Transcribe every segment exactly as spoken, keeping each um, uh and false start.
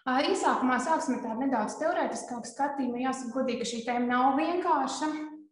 Iesākumā sāksim ar tādu nedaudz teorētiskāku skatījumu. Jāsaka godīgi, ka šī tēma nav vienkārša.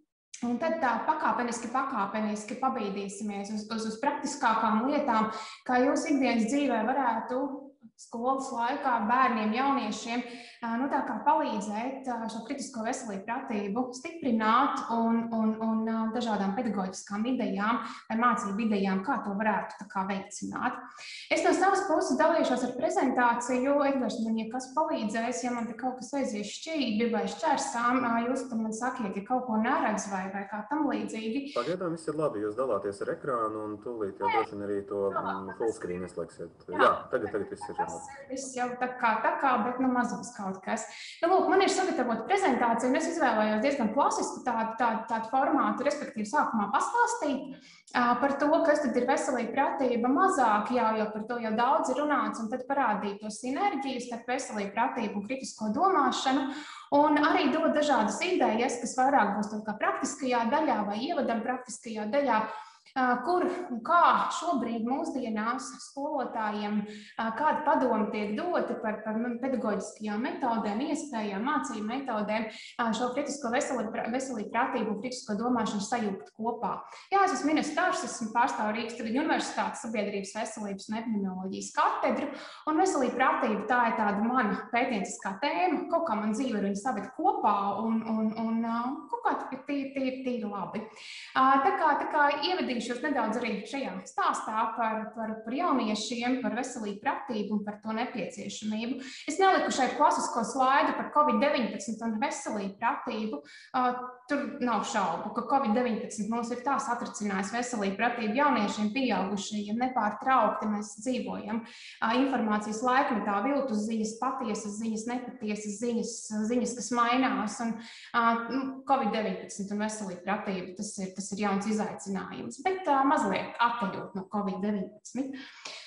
Un tad tā pakāpeniski, pakāpeniski pabīdīsimies uz, uz, uz praktiskākām lietām, kā jūs ikdienas dzīvē varētu skolas laikā bērniem, jauniešiem, nu tā kā palīdzēt šo kritisko veselību pratību stiprināt un, un, un dažādām pedagoģiskām idejām vai mācību idejām, kā to varētu tā kā veicināt. Es no savas puses dalīšos ar prezentāciju, Edgars man, ja kas palīdzēs, ja man te kaut kas aizies šķībi vai šķērsām, jūs tam man sakiet, ja kaut ko neredz vai, vai kā tam līdzīgi. Pagaidām viss ir labi, jūs dalāties ar ekrānu un tūlīt jau droši vien arī to full screen ieslēgsiet. Jā, tagad, tagad viss ir. Viss jau tā kā, tā kā, bet nu mazums kaut kas. Nu, lūk, man ir sagatavota prezentācija, un es izvēlējos diezgan klasisku tādu, tādu, tādu formātu, respektīvi sākumā pastāstīt uh, par to, kas tad ir veselība pratība mazāk, jau, jau par to jau daudz ir runāts, un tad parādīt to sinerģiju starp veselību pratību un kritisko domāšanu, un arī dot dažādas idejas, kas vairāk būs tā kā praktiskajā daļā vai ievadam praktiskajā daļā, kur un kā šobrīd mūsdienās skolotājiem, kāda padoma tiek dota par, par pedagoģiskajām metodēm, iespējām, mācību metodēm, šo kritisko veselību, veselību pratību un kritisko domāšanu sajūgt kopā. Jā, es esmu Ines Tārs, esmu pārstāvu Rīgas Universitātes Sabiedrības veselības un epidemioloģijas katedru, un veselība pratība tā ir tāda mana pētnieciskā tēma, kaut kā man dzīve ir viņa saved kopā un, un, un kaut kā tīri, tīri, tīri labi. Tā kā, tā kā ievadīšu nedaudz arī šajā stāstā par, par, par jauniešiem, par veselību pratību un par to nepieciešamību. Es neliku šeit klasisko slaidu par covid deviņpadsmit un veselību pratību. Uh, tur nav šaubu, ka covid deviņpadsmit mums ir tā satricinājis veselību pratību jauniešiem, pieaugušajiem, nepārtraukti mēs dzīvojam. Uh, informācijas laikmetā viltus ziņas, patiesas ziņas, nepatiesas ziņas, ziņas, kas mainās. Un, uh, covid deviņpadsmit un veselību pratību tas ir, tas ir jauns izaicinājums. Bet tā mazliet atteļot no covid deviņpadsmit.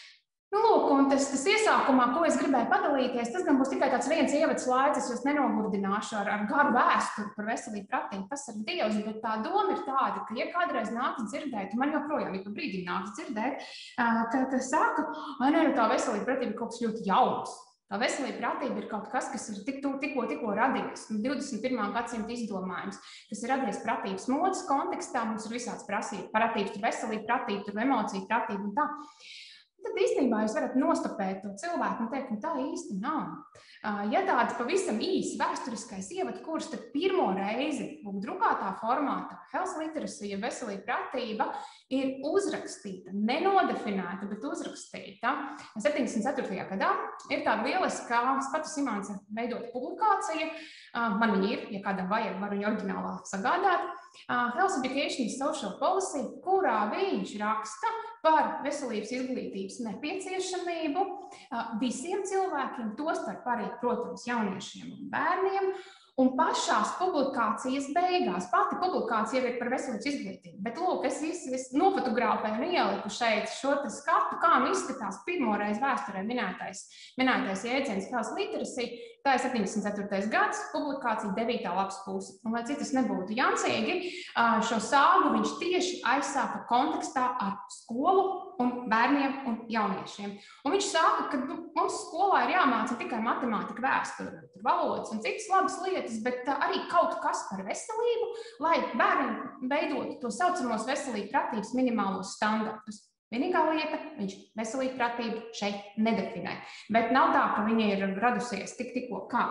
Nu, lūk, un tas, tas iesākumā, ko es gribēju padalīties, tas gan būs tikai tāds viens ievads slaids, es jūs nenogurdināšu ar, ar garu vēsturi par veselību pratību, kas ir Dievs, bet tā doma ir tāda, ka, ja kādreiz nāks dzirdēt, man joprojām ir pa brīdī nāks dzirdēt, ka, ka saka, ai, ne, tā veselība pratība ir kaut kas ļoti jauns. Tā veselība pratība ir kaut kas, kas ir tik, tikko, tikko radies, divdesmit pirmā gadsimta izdomājums, kas ir radies pratības modes kontekstā, mums ir visāds prasība, pratības, tur veselība pratība, tur emocija pratība un tā. Tad īstenībā jūs varat nostopēt to cilvēku un teikt, ka tā īsti nav. Ja tāds pavisam īsi vēsturiskais ievad kurs, tad pirmo reizi drukātā formātā health literacy, veselība pratība, ir uzrakstīta, nenodefinēta, bet uzrakstīta. septiņdesmit ceturtajā gadā ir tāda lieliska Skatu Simānsa veidota publikācija. Man viņa ir, ja kādam vajag, var viņu oriģinālā sagādāt. Health Education is Social Policy, kurā viņš raksta par veselības izglītības nepieciešamību visiem cilvēkiem, tostarp arī, protams, jauniešiem un bērniem. Un pašās publikācijas beigās, pati publikācija jau ir par veselības izglītību, bet lūk, es, es nofotografēju un ieliku šeit šo skatu, kā nu izskatās pirmoreiz vēsturē minētais, minētais jēdziens health literacy. Tā ir septiņdesmit ceturtais gads, publikācija devītā lapas puse. Un, lai citas nebūtu jancīgi, šo sāgu viņš tieši aizsāka kontekstā ar skolu un bērniem un jauniešiem. Un viņš saka, ka nu, mums skolā ir jāmāca tikai matemātika, vēsture, valodas un citas labas lietas, bet arī kaut kas par veselību, lai bērniem veidotu to saucamos veselību pratības minimālos standartus. Vienīgā lieta, viņš veselību pratību šeit nedefinē, bet nav tā, ka viņa ir radusies tik tikko kā.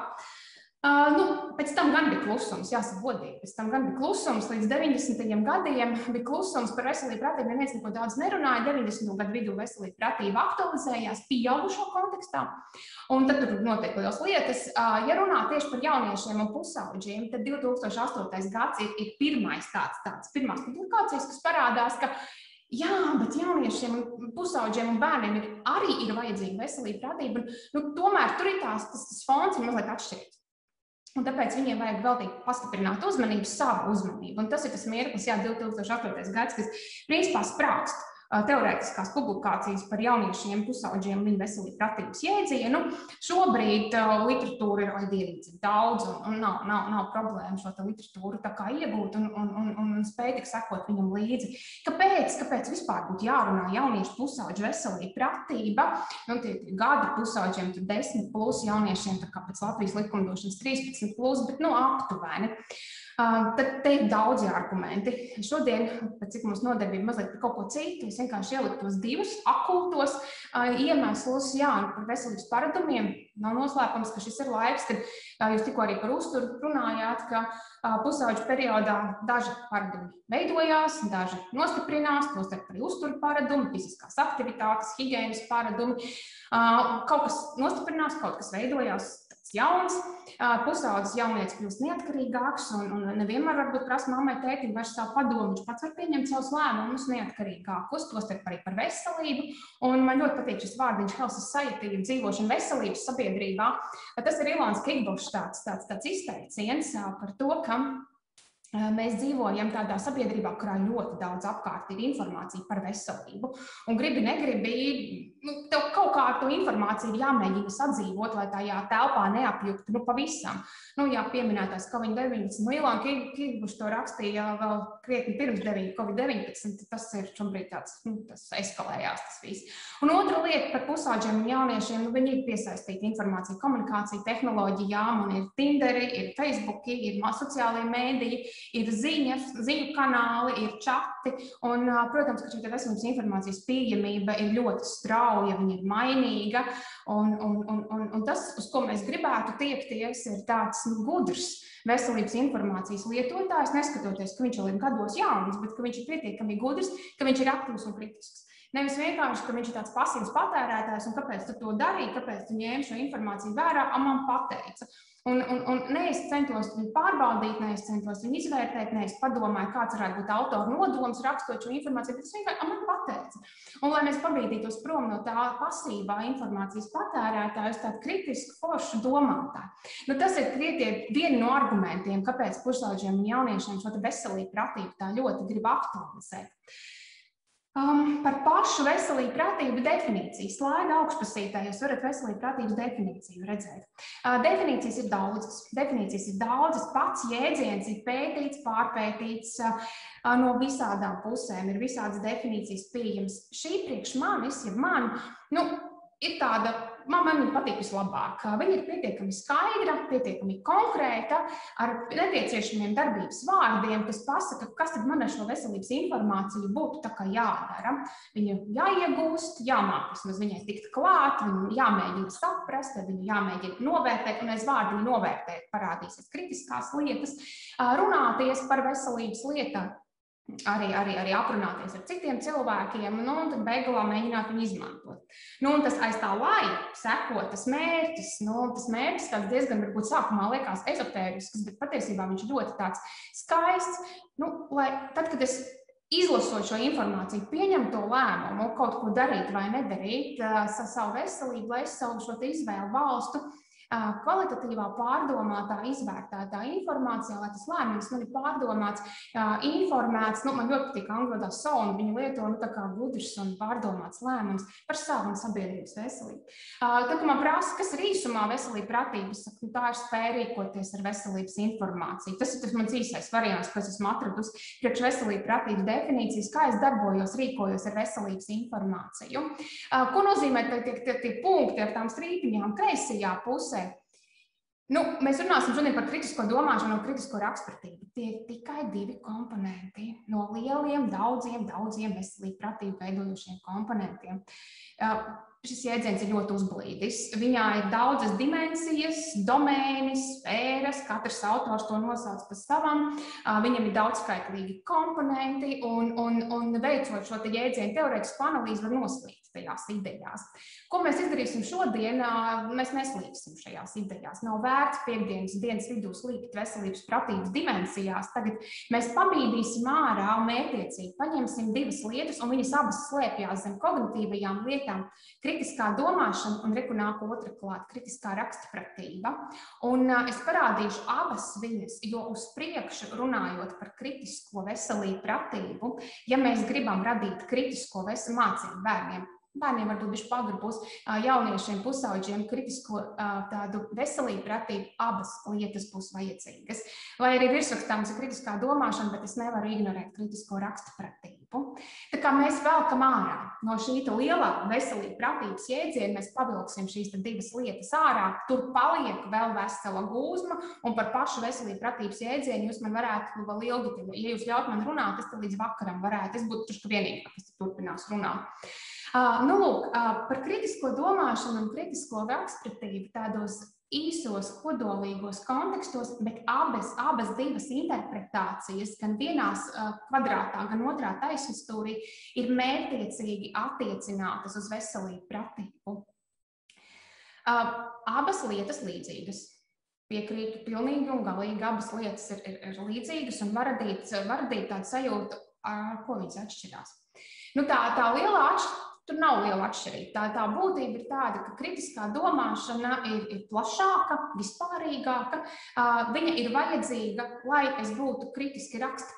Uh, nu, pēc tam gan bija klusums, jāsaka godīgi, pēc tam gan bija klusums, līdz deviņdesmitajiem gadiem bija klusums par veselību pratību, neviens neko daudz nerunāja, deviņdesmito gadu vidū veselību pratība aktualizējās pieaugušo kontekstā, un tad tur notiek liels lietas. Uh, ja runā tieši par jauniešiem un pusaudžiem, tad divi tūkstoši astotais gads ir, ir pirmais tāds, tāds, pirmās publikācijas, kas parādās, ka jā, bet jauniešiem, pusaudžiem un bērniem ir, arī ir vajadzīga veselība pratība, un nu, tomēr tur ir tās, tas, tas fons ir mazliet atšķirīgs. Un tāpēc viņiem vajag veltīt pastiprināt uzmanību, savu uzmanību. Un tas ir tas mirklis, jā, divi tūkstoši astotais gads, kas principā sprākst. teorētiskās publikācijas par jauniešiem, pusauģiem un viņu veselību pratības jēdzienu. Šobrīd literatūra ir aidierīdzi daudz un, un nav, nav, nav problēma šo literatūru tā kā iegūt un, un, un, un spēj tik sekot viņam līdzi. Kāpēc? Kāpēc vispār būtu jārunā jauniešu pusauģu veselība pratība? Nu, tie gadi pusauģiem tur desmit plus, jauniešiem tā kā pēc Latvijas likumdošanas trīspadsmit plus, bet nu aptuveni. Uh, tad te ir daudzi argumenti. Šodien, pēc cik mums nodarbība mazliet par kaut ko citu, es vienkārši ieliku tos divus akūtos uh, iemeslus, jā, par veselības paradumiem. Nav noslēpums, ka šis ir laiks, kad uh, jūs tikko arī par uzturu runājāt, ka uh, pusauģu periodā daži paradumi veidojās, daži nostiprinās, tostarp arī uzturu paradumi, fiziskās aktivitātes, higienas paradumi. Uh, kaut kas nostiprinās, kaut kas veidojās, jauns, pusaudzis jaunietis kļūst neatkarīgāks un, un nevienmēr varbūt prasa mammai tētim vairs savu padomu, viņš pats var pieņemt savus lēmumus neatkarīgākus, tostarp arī par veselību. Un man ļoti patīk šis vārdiņš health society, dzīvošana veselības sabiedrībā. Tas ir Ilons Kigbošs tāds, tāds, tāds izteiciens par to, ka mēs dzīvojam tādā sabiedrībā, kurā ļoti daudz apkārt ir informācija par veselību. Un gribi, negribi, nu, tev kaut kā ar to informāciju ir jāmēģina sadzīvot, lai tajā telpā neapjuktu, nu, pavisam. Nu, jā, pieminētās Covid deviņpadsmit, nu, Ilona Kigbošs to rakstīja vēl krietni pirms Covid deviņpadsmit, tas ir šobrīd tāds, nu, tas eskalējās tas viss. Un otra lieta par pusauģiem un jauniešiem, nu, viņi ir piesaistīti informācija, komunikācija, tehnoloģijām, un ir Tinderi, ir Facebooki, ir sociālie mēdīji, ir ziņas, ziņu kanāli, ir čati, un, protams, ka šī veselības informācijas pieejamība ir ļoti strauja, viņa ir mainīga, un, un, un, un, un tas, uz ko mēs gribētu tiekties, ir tāds nu, gudrs veselības informācijas lietotājs, neskatoties, ka viņš jau ir gados jauns, bet ka viņš ir pietiekami gudrs, ka viņš ir aktīvs un kritisks. Nevis vienkārši, ka viņš ir tāds pasīvs patērētājs, un kāpēc tu to darīji, kāpēc tu ņēmi šo informāciju vērā, a man pateica. Un, un, un ne es centos viņu pārbaudīt, ne es centos viņu izvērtēt, ne es padomāju, kāds varētu būt autora nodoms rakstot šo informāciju, bet es vienkārši, a man pateica. Un lai mēs pabīdītos prom no tā pasīvā informācijas patērētāja uz tādu kritisku foršu domātāju. Nu, tas ir krietnie vieni no argumentiem, kāpēc pusauģiem un jauniešiem šo veselību pratību tā ļoti grib aktualizēt. Um, par pašu veselību pratību definīciju. Slaida augšpusītē jūs varat veselību pratības definīciju redzēt. Uh, definīcijas ir daudzas. Definīcijas ir daudzas. Pats jēdziens ir pētīts, pārpētīts uh, no visādām pusēm. Ir visādas definīcijas pieejamas. Šī priekš manis, ja man, nu, ir tāda, man, man viņa patīk vislabāk. Viņa ir pietiekami skaidra, pietiekami konkrēta, ar nepieciešamiem darbības vārdiem, kas pasaka, kas tad man ar šo veselības informāciju būtu tā kā jādara. Viņu jāiegūst, jāmāk vismaz viņai tikt klāt, viņu jāmēģina saprast, viņu jāmēģina novērtēt, un aiz vārdu novērtēt parādīsies kritiskās lietas, runāties par veselības lietām. Arī, arī, arī aprunāties ar citiem cilvēkiem, nu, un tad beigās mēģināt viņu izmantot. Nu, un tas aiz tā lai seko tas mērķis, nu, tas mērķis tāds diezgan varbūt sākumā liekas ezotērisks, bet patiesībā viņš ļoti tāds skaists, nu, lai tad, kad es izlasot šo informāciju, pieņem to lēmumu, kaut ko darīt vai nedarīt, savu veselību, lai es savu šo izvēlu valstu, kvalitatīvā, pārdomātā, izvērtētā informācijā, lai tas lēmums man ir pārdomāts, informēts, nu, man ļoti patīk angļu valodā sound, viņi lieto, nu, tā kā gudrs un pārdomāts lēmums par savu un sabiedrības veselību. Tad, kad man prasa, kas ir īsumā veselība pratības, nu, tā ir spēja rīkoties ar veselības informāciju. Tas ir tas mans īsais variants, ko es esmu atradusi priekš veselība pratības definīcijas, kā es darbojos, rīkojos ar veselības informāciju. Ko nozīmē tie, tie, tie, tie punkti ar tām strīpiņām kreisajā pusē? Nu, mēs runāsim šodien par kritisko domāšanu un kritisko raksturību. Tie ir tikai divi komponenti no lieliem, daudziem, daudziem veselību pratību veidojošiem komponentiem. Uh, šis jēdziens ir ļoti uzblīdis. Viņā ir daudzas dimensijas, domēnis, sfēras, katrs autors to nosauc pa savam. Uh, viņam ir daudzskaitlīgi komponenti un, un, un veicot šo te jēdzienu teorētisku analīzi var noslīgt tajās idejās. Ko mēs izdarīsim šodien, mēs neslīgsim šajās idejās. Nav vērts piekdienas dienas vidū slīgt veselības pratības dimensijās. Tagad mēs pabīdīsim ārā un mērķiecīgi paņemsim divas lietas, un viņas abas slēpjās zem kognitīvajām lietām, kritiskā domāšana un reku nāk otra klāt, kritiskā rakstpratība. Un es parādīšu abas viņas, jo uz priekšu runājot par kritisko veselību pratību, ja mēs gribam radīt kritisko veselību mācību bērniem, bērniem varbūt bišķi pagri būs, jauniešiem, pusauģiem, kritisko tādu veselību pratību, abas lietas būs vajadzīgas. Vai arī virsrakstā mums ir kritiskā domāšana, bet es nevaru ignorēt kritisko rakstpratību. Tā kā mēs velkam ārā no šī lielā veselību pratības jēdziena, mēs pavilksim šīs divas lietas ārā, tur paliek vēl vesela gūzma, un par pašu veselību pratības jēdzienu jūs man varētu vēl ilgi, ja jūs ļaut man runāt, es te līdz vakaram varētu, es būtu tuška vienīgā, kas turpinās runāt. Uh, nu, lūk, uh, par kritisko domāšanu un kritisko rakstpratību tādos īsos, kodolīgos kontekstos, bet abas, abas divas interpretācijas, gan vienās uh, kvadrātā, gan otrā taisnstūrī, ir mērķtiecīgi attiecinātas uz veselību pratību. Uh, abas lietas līdzīgas. Piekrītu pilnīgi un galīgi, abas lietas ir, ir, ir līdzīgas un var radīt, var radīt tādu sajūtu, ar ko viņas atšķirās. Nu, tā, tā lielā atšķirība, tur nav liela atšķirība. Tā, tā būtība ir tāda, ka kritiskā domāšana ir, ir plašāka, vispārīgāka. Uh, viņa ir vajadzīga, lai es būtu kritiski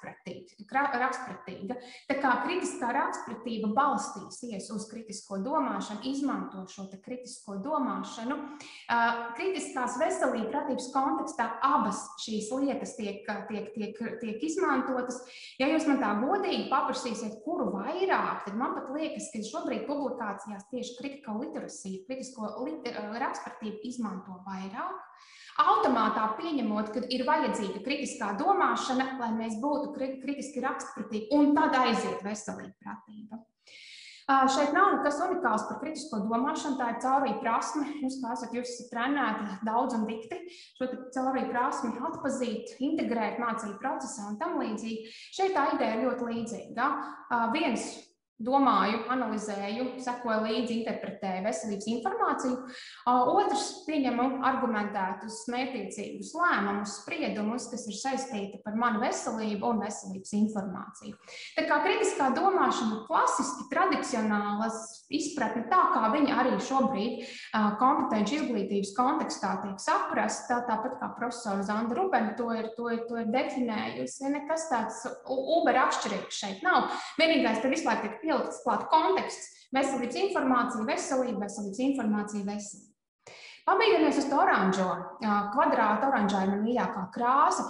rakstpratīga. Tā kā kritiskā rakstpratība balstīsies uz kritisko domāšanu, izmanto šo te kritisko domāšanu. Uh, kritiskās veselību pratības kontekstā abas šīs lietas tiek, tiek, tiek, tiek izmantotas. Ja jūs man tā godīgi paprasīsiet, kuru vairāk, tad man pat liekas, ka šobrīd publikācijās tieši critical literacy, kritisko liter, rakstpratību izmanto vairāk, automātā pieņemot, ka ir vajadzīga kritiskā domāšana, lai mēs būtu kritiski rakstpratīgi, un tad aiziet veselība pratība. Šeit nav nekas unikāls par kritisko domāšanu, tā ir caurvīja prasme. Jūs, kā esat, jūs esat trenēti daudz un dikti, šo caurvīja prasmi atpazīt, integrēt mācību procesā un tam līdzīgi. Šeit tā ideja ir ļoti līdzīga. Viens domāju, analizēju, sekoju līdzi, interpretēju veselības informāciju. Otrs pieņemu argumentētus, mērķtiecīgus lēmumus, spriedumus, kas ir saistīti par manu veselību un veselības informāciju. Tā kā kritiskā domāšana klasiski, tradicionālas izpratne, tā kā viņa arī šobrīd kompetenci izglītības kontekstā tiek saprasta, tāpat kā profesora Zanda Rubena to ir, to ir, to ir definējusi. Nekas tāds uber atšķirīgs šeit nav. Vienīgais te visu laiku tiek pielikts klāt konteksts, veselības informācija, veselība, veselības informācija, veselība. Pabīdamies uz to oranžo kvadrātu, oranžā ir man mīļākā krāsa.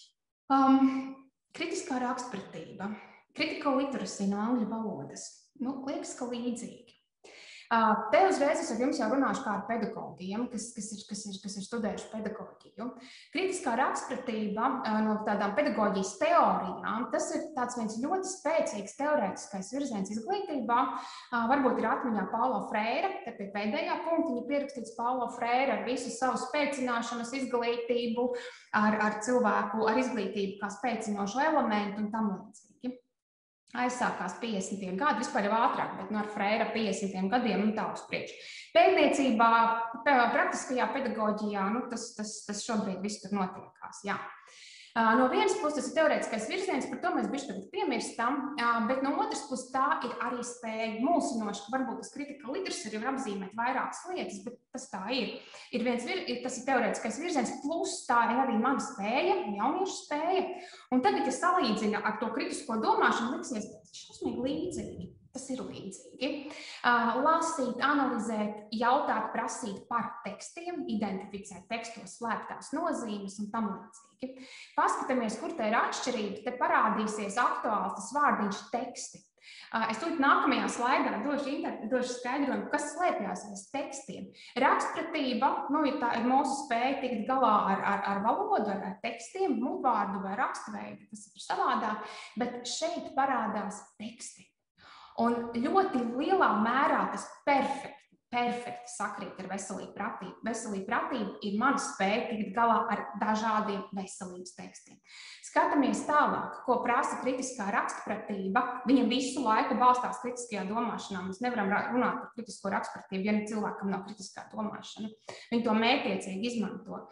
Um, kritiskā rakstpratība, critical literacy no angļu valodas. Nu, liekas, ka līdzīgi. Te uzreiz es ar jums jau runāšu kā ar pedagogiem, kas, kas, ir, kas, ir, kas ir studējuši pedagoģiju. Kritiskā rakstpratība no tādām pedagoģijas teorijām, tas ir tāds viens ļoti spēcīgs teorētiskais virziens izglītībā. Varbūt ir atmiņā Paulo Freire, te pie pēdējā punktiņa pierakstīts Paulo Freire ar visu savu spēcināšanas izglītību, ar, ar cilvēku, ar izglītību kā spēcinošu elementu un tam līdzīgi. Aizsākās piecdesmitie gadi, vispār jau ātrāk, bet no ar Freira piecdesmitiem gadiem un tā uz priekšu. Pētniecībā, praktiskajā pedagoģijā, nu, tas, tas, tas šobrīd viss tur notiekās, jā. No vienas puses tas ir teorētiskais virziens, par to mēs bišķi tagad piemirstam, bet no otras puses tā ir arī spēja mulsinoši, ka varbūt tas critical literacy ir apzīmēt vairākas lietas, bet tas tā ir. Ir viens, tas ir teorētiskais virziens, plus tā ir arī mana spēja, jauniešu spēja. Un tagad, ja salīdzina ar to kritisko domāšanu, liksies šausmīgi līdzīgi. Tas ir līdzīgi. Lasīt, analizēt, jautāt, prasīt par tekstiem, identificēt tekstos slēptās nozīmes un tam līdzīgi. Paskatāmies, kur te ir atšķirība, te parādīsies aktuāls tas vārdiņš teksti. Es tūlīt nākamajā slaidā došu, došu skaidrojumu, kas slēpjās aiz tekstiem. Rakstpratība, nu, ir, tā, ir mūsu spēja tikt galā ar, ar, ar valodu, ar, ar tekstiem, mūvvārdu vai rakstveidu, tas ir savādāk, bet šeit parādās teksti. Un ļoti lielā mērā tas perfekti, perfekti sakrīt ar veselību pratību. Veselība pratība ir mana spēja tikt galā ar dažādiem veselības tekstiem. Skatāmies tālāk, ko prasa kritiskā rakstpratība. Viņa visu laiku balstās kritiskajā domāšanā. Mēs nevaram runāt par kritisko rakstpratību, ja cilvēkam nav kritiskā domāšana. Viņi to mērķtiecīgi izmanto.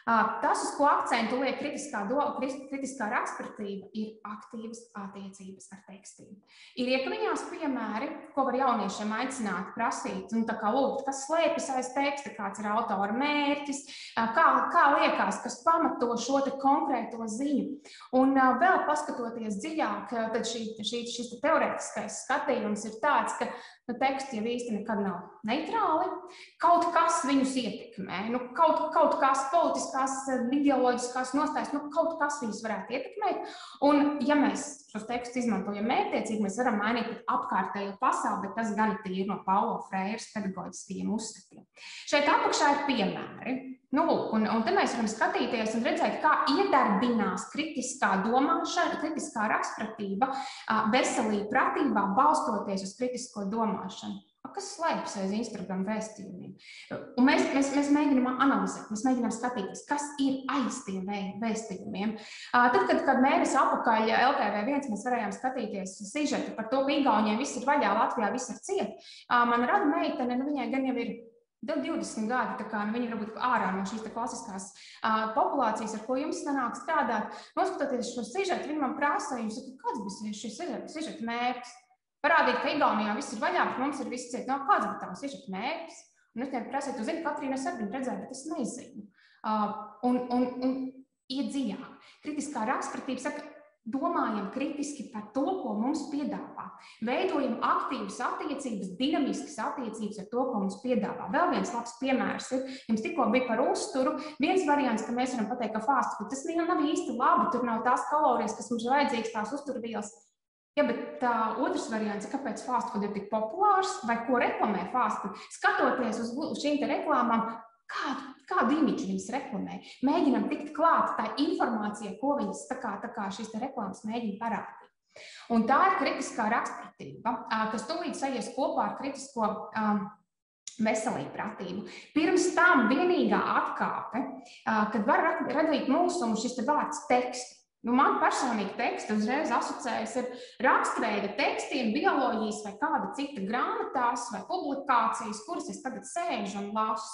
Tas, uz ko akcentu liek kritiskā, do, kritiskā raksturība, ir aktīvas attiecības ar tekstiem. Ir iekļiņās piemēri, ko var jauniešiem aicināt, prasīt, un tā kā lūgt, kas slēpjas aiz teksta, kāds ir autora mērķis, kā, kā liekas, kas pamato šo te konkrēto ziņu. Un vēl paskatoties dziļāk, tad šī, šī, šis teorētiskais skatījums ir tāds, ka nu, teksti jau īsti nekad nav neitrāli, kaut kas viņus ietekmē, nu, kaut, kaut kas politiskās, ideoloģiskās nostājas, nu, kaut kas viņus varētu ietekmēt, un ja mēs šos tekstus izmantojam mērķtiecīgi, mēs varam mainīt apkārtējo pasauli, bet tas gan ir no Paulo Freiras pedagoģiskajiem uzskatiem. Šeit apakšā ir piemēri. Nu, un, un te mēs varam skatīties un redzēt, kā iedarbinās kritiskā domāšana, kritiskā rakstpratība veselība pratībā, balstoties uz kritisko domāšanu. Kas slēpjas aiz Instagram vēstījumiem? Un mēs, mēs, mēs mēģinām analizēt, mēs mēģinām skatīties, kas ir aiz tiem vēstījumiem. Tad, kad, kad mēnesi apakaļ L T V viens mēs varējām skatīties sižetu par to, ka Igaunijai viss ir vaļā, Latvijā viss ir ciet, man rada meitene, nu viņai gan jau ir divdesmit gadi, tā kā nu, viņi varbūt ārā no šīs klasiskās uh, populācijas, ar ko jums sanāk strādāt. Noskatoties šo sižetu, viņi man prasa, jums saka, kāds bija šis sižeta mērķis? Parādīt, ka Igaunijā viss ir vaļā, bet mums ir viss ciet. No, kāds bija tavs sižeta mērķis? Un es tev prasīju, tu zini, Katrīna, es arī viņu redzēju, bet es nezinu. Uh, un, un, un iet dziļāk. Kritiskā rakstpratība saka, domājam kritiski par to, ko mums piedāvā. Veidojam aktīvas attiecības, dinamiskas attiecības ar to, ko mums piedāvā. Vēl viens labs piemērs ir, jums tikko bija par uzturu, viens variants, ka mēs varam pateikt, ka fast food, tas nav īsti labi, tur nav tās kalorijas, kas mums ir vajadzīgas, tās uzturvielas. Ja, bet tā otrs variants ir, kāpēc fast food ir tik populārs, vai ko reklamē fast food. Skatoties uz, uz šīm te reklāmām, Kādu, kādu imidžu viņas reklamē? Mēģinam tikt klāt tā informācija, ko viņas tā kā, tā kā šīs te reklāmas mēģina parādīt. Un tā ir kritiskā rakstpratība, kas tūlīt sajies kopā ar kritisko um, veselību pratību. Pirms tam vienīgā atkāpe, uh, kad var radīt mūsumu šis te vārds teksti. Nu, man personīgi teksti uzreiz asociējas ar rakstveida tekstiem, bioloģijas vai kāda cita grāmatās vai publikācijas, kuras es tagad sēžu un lasu.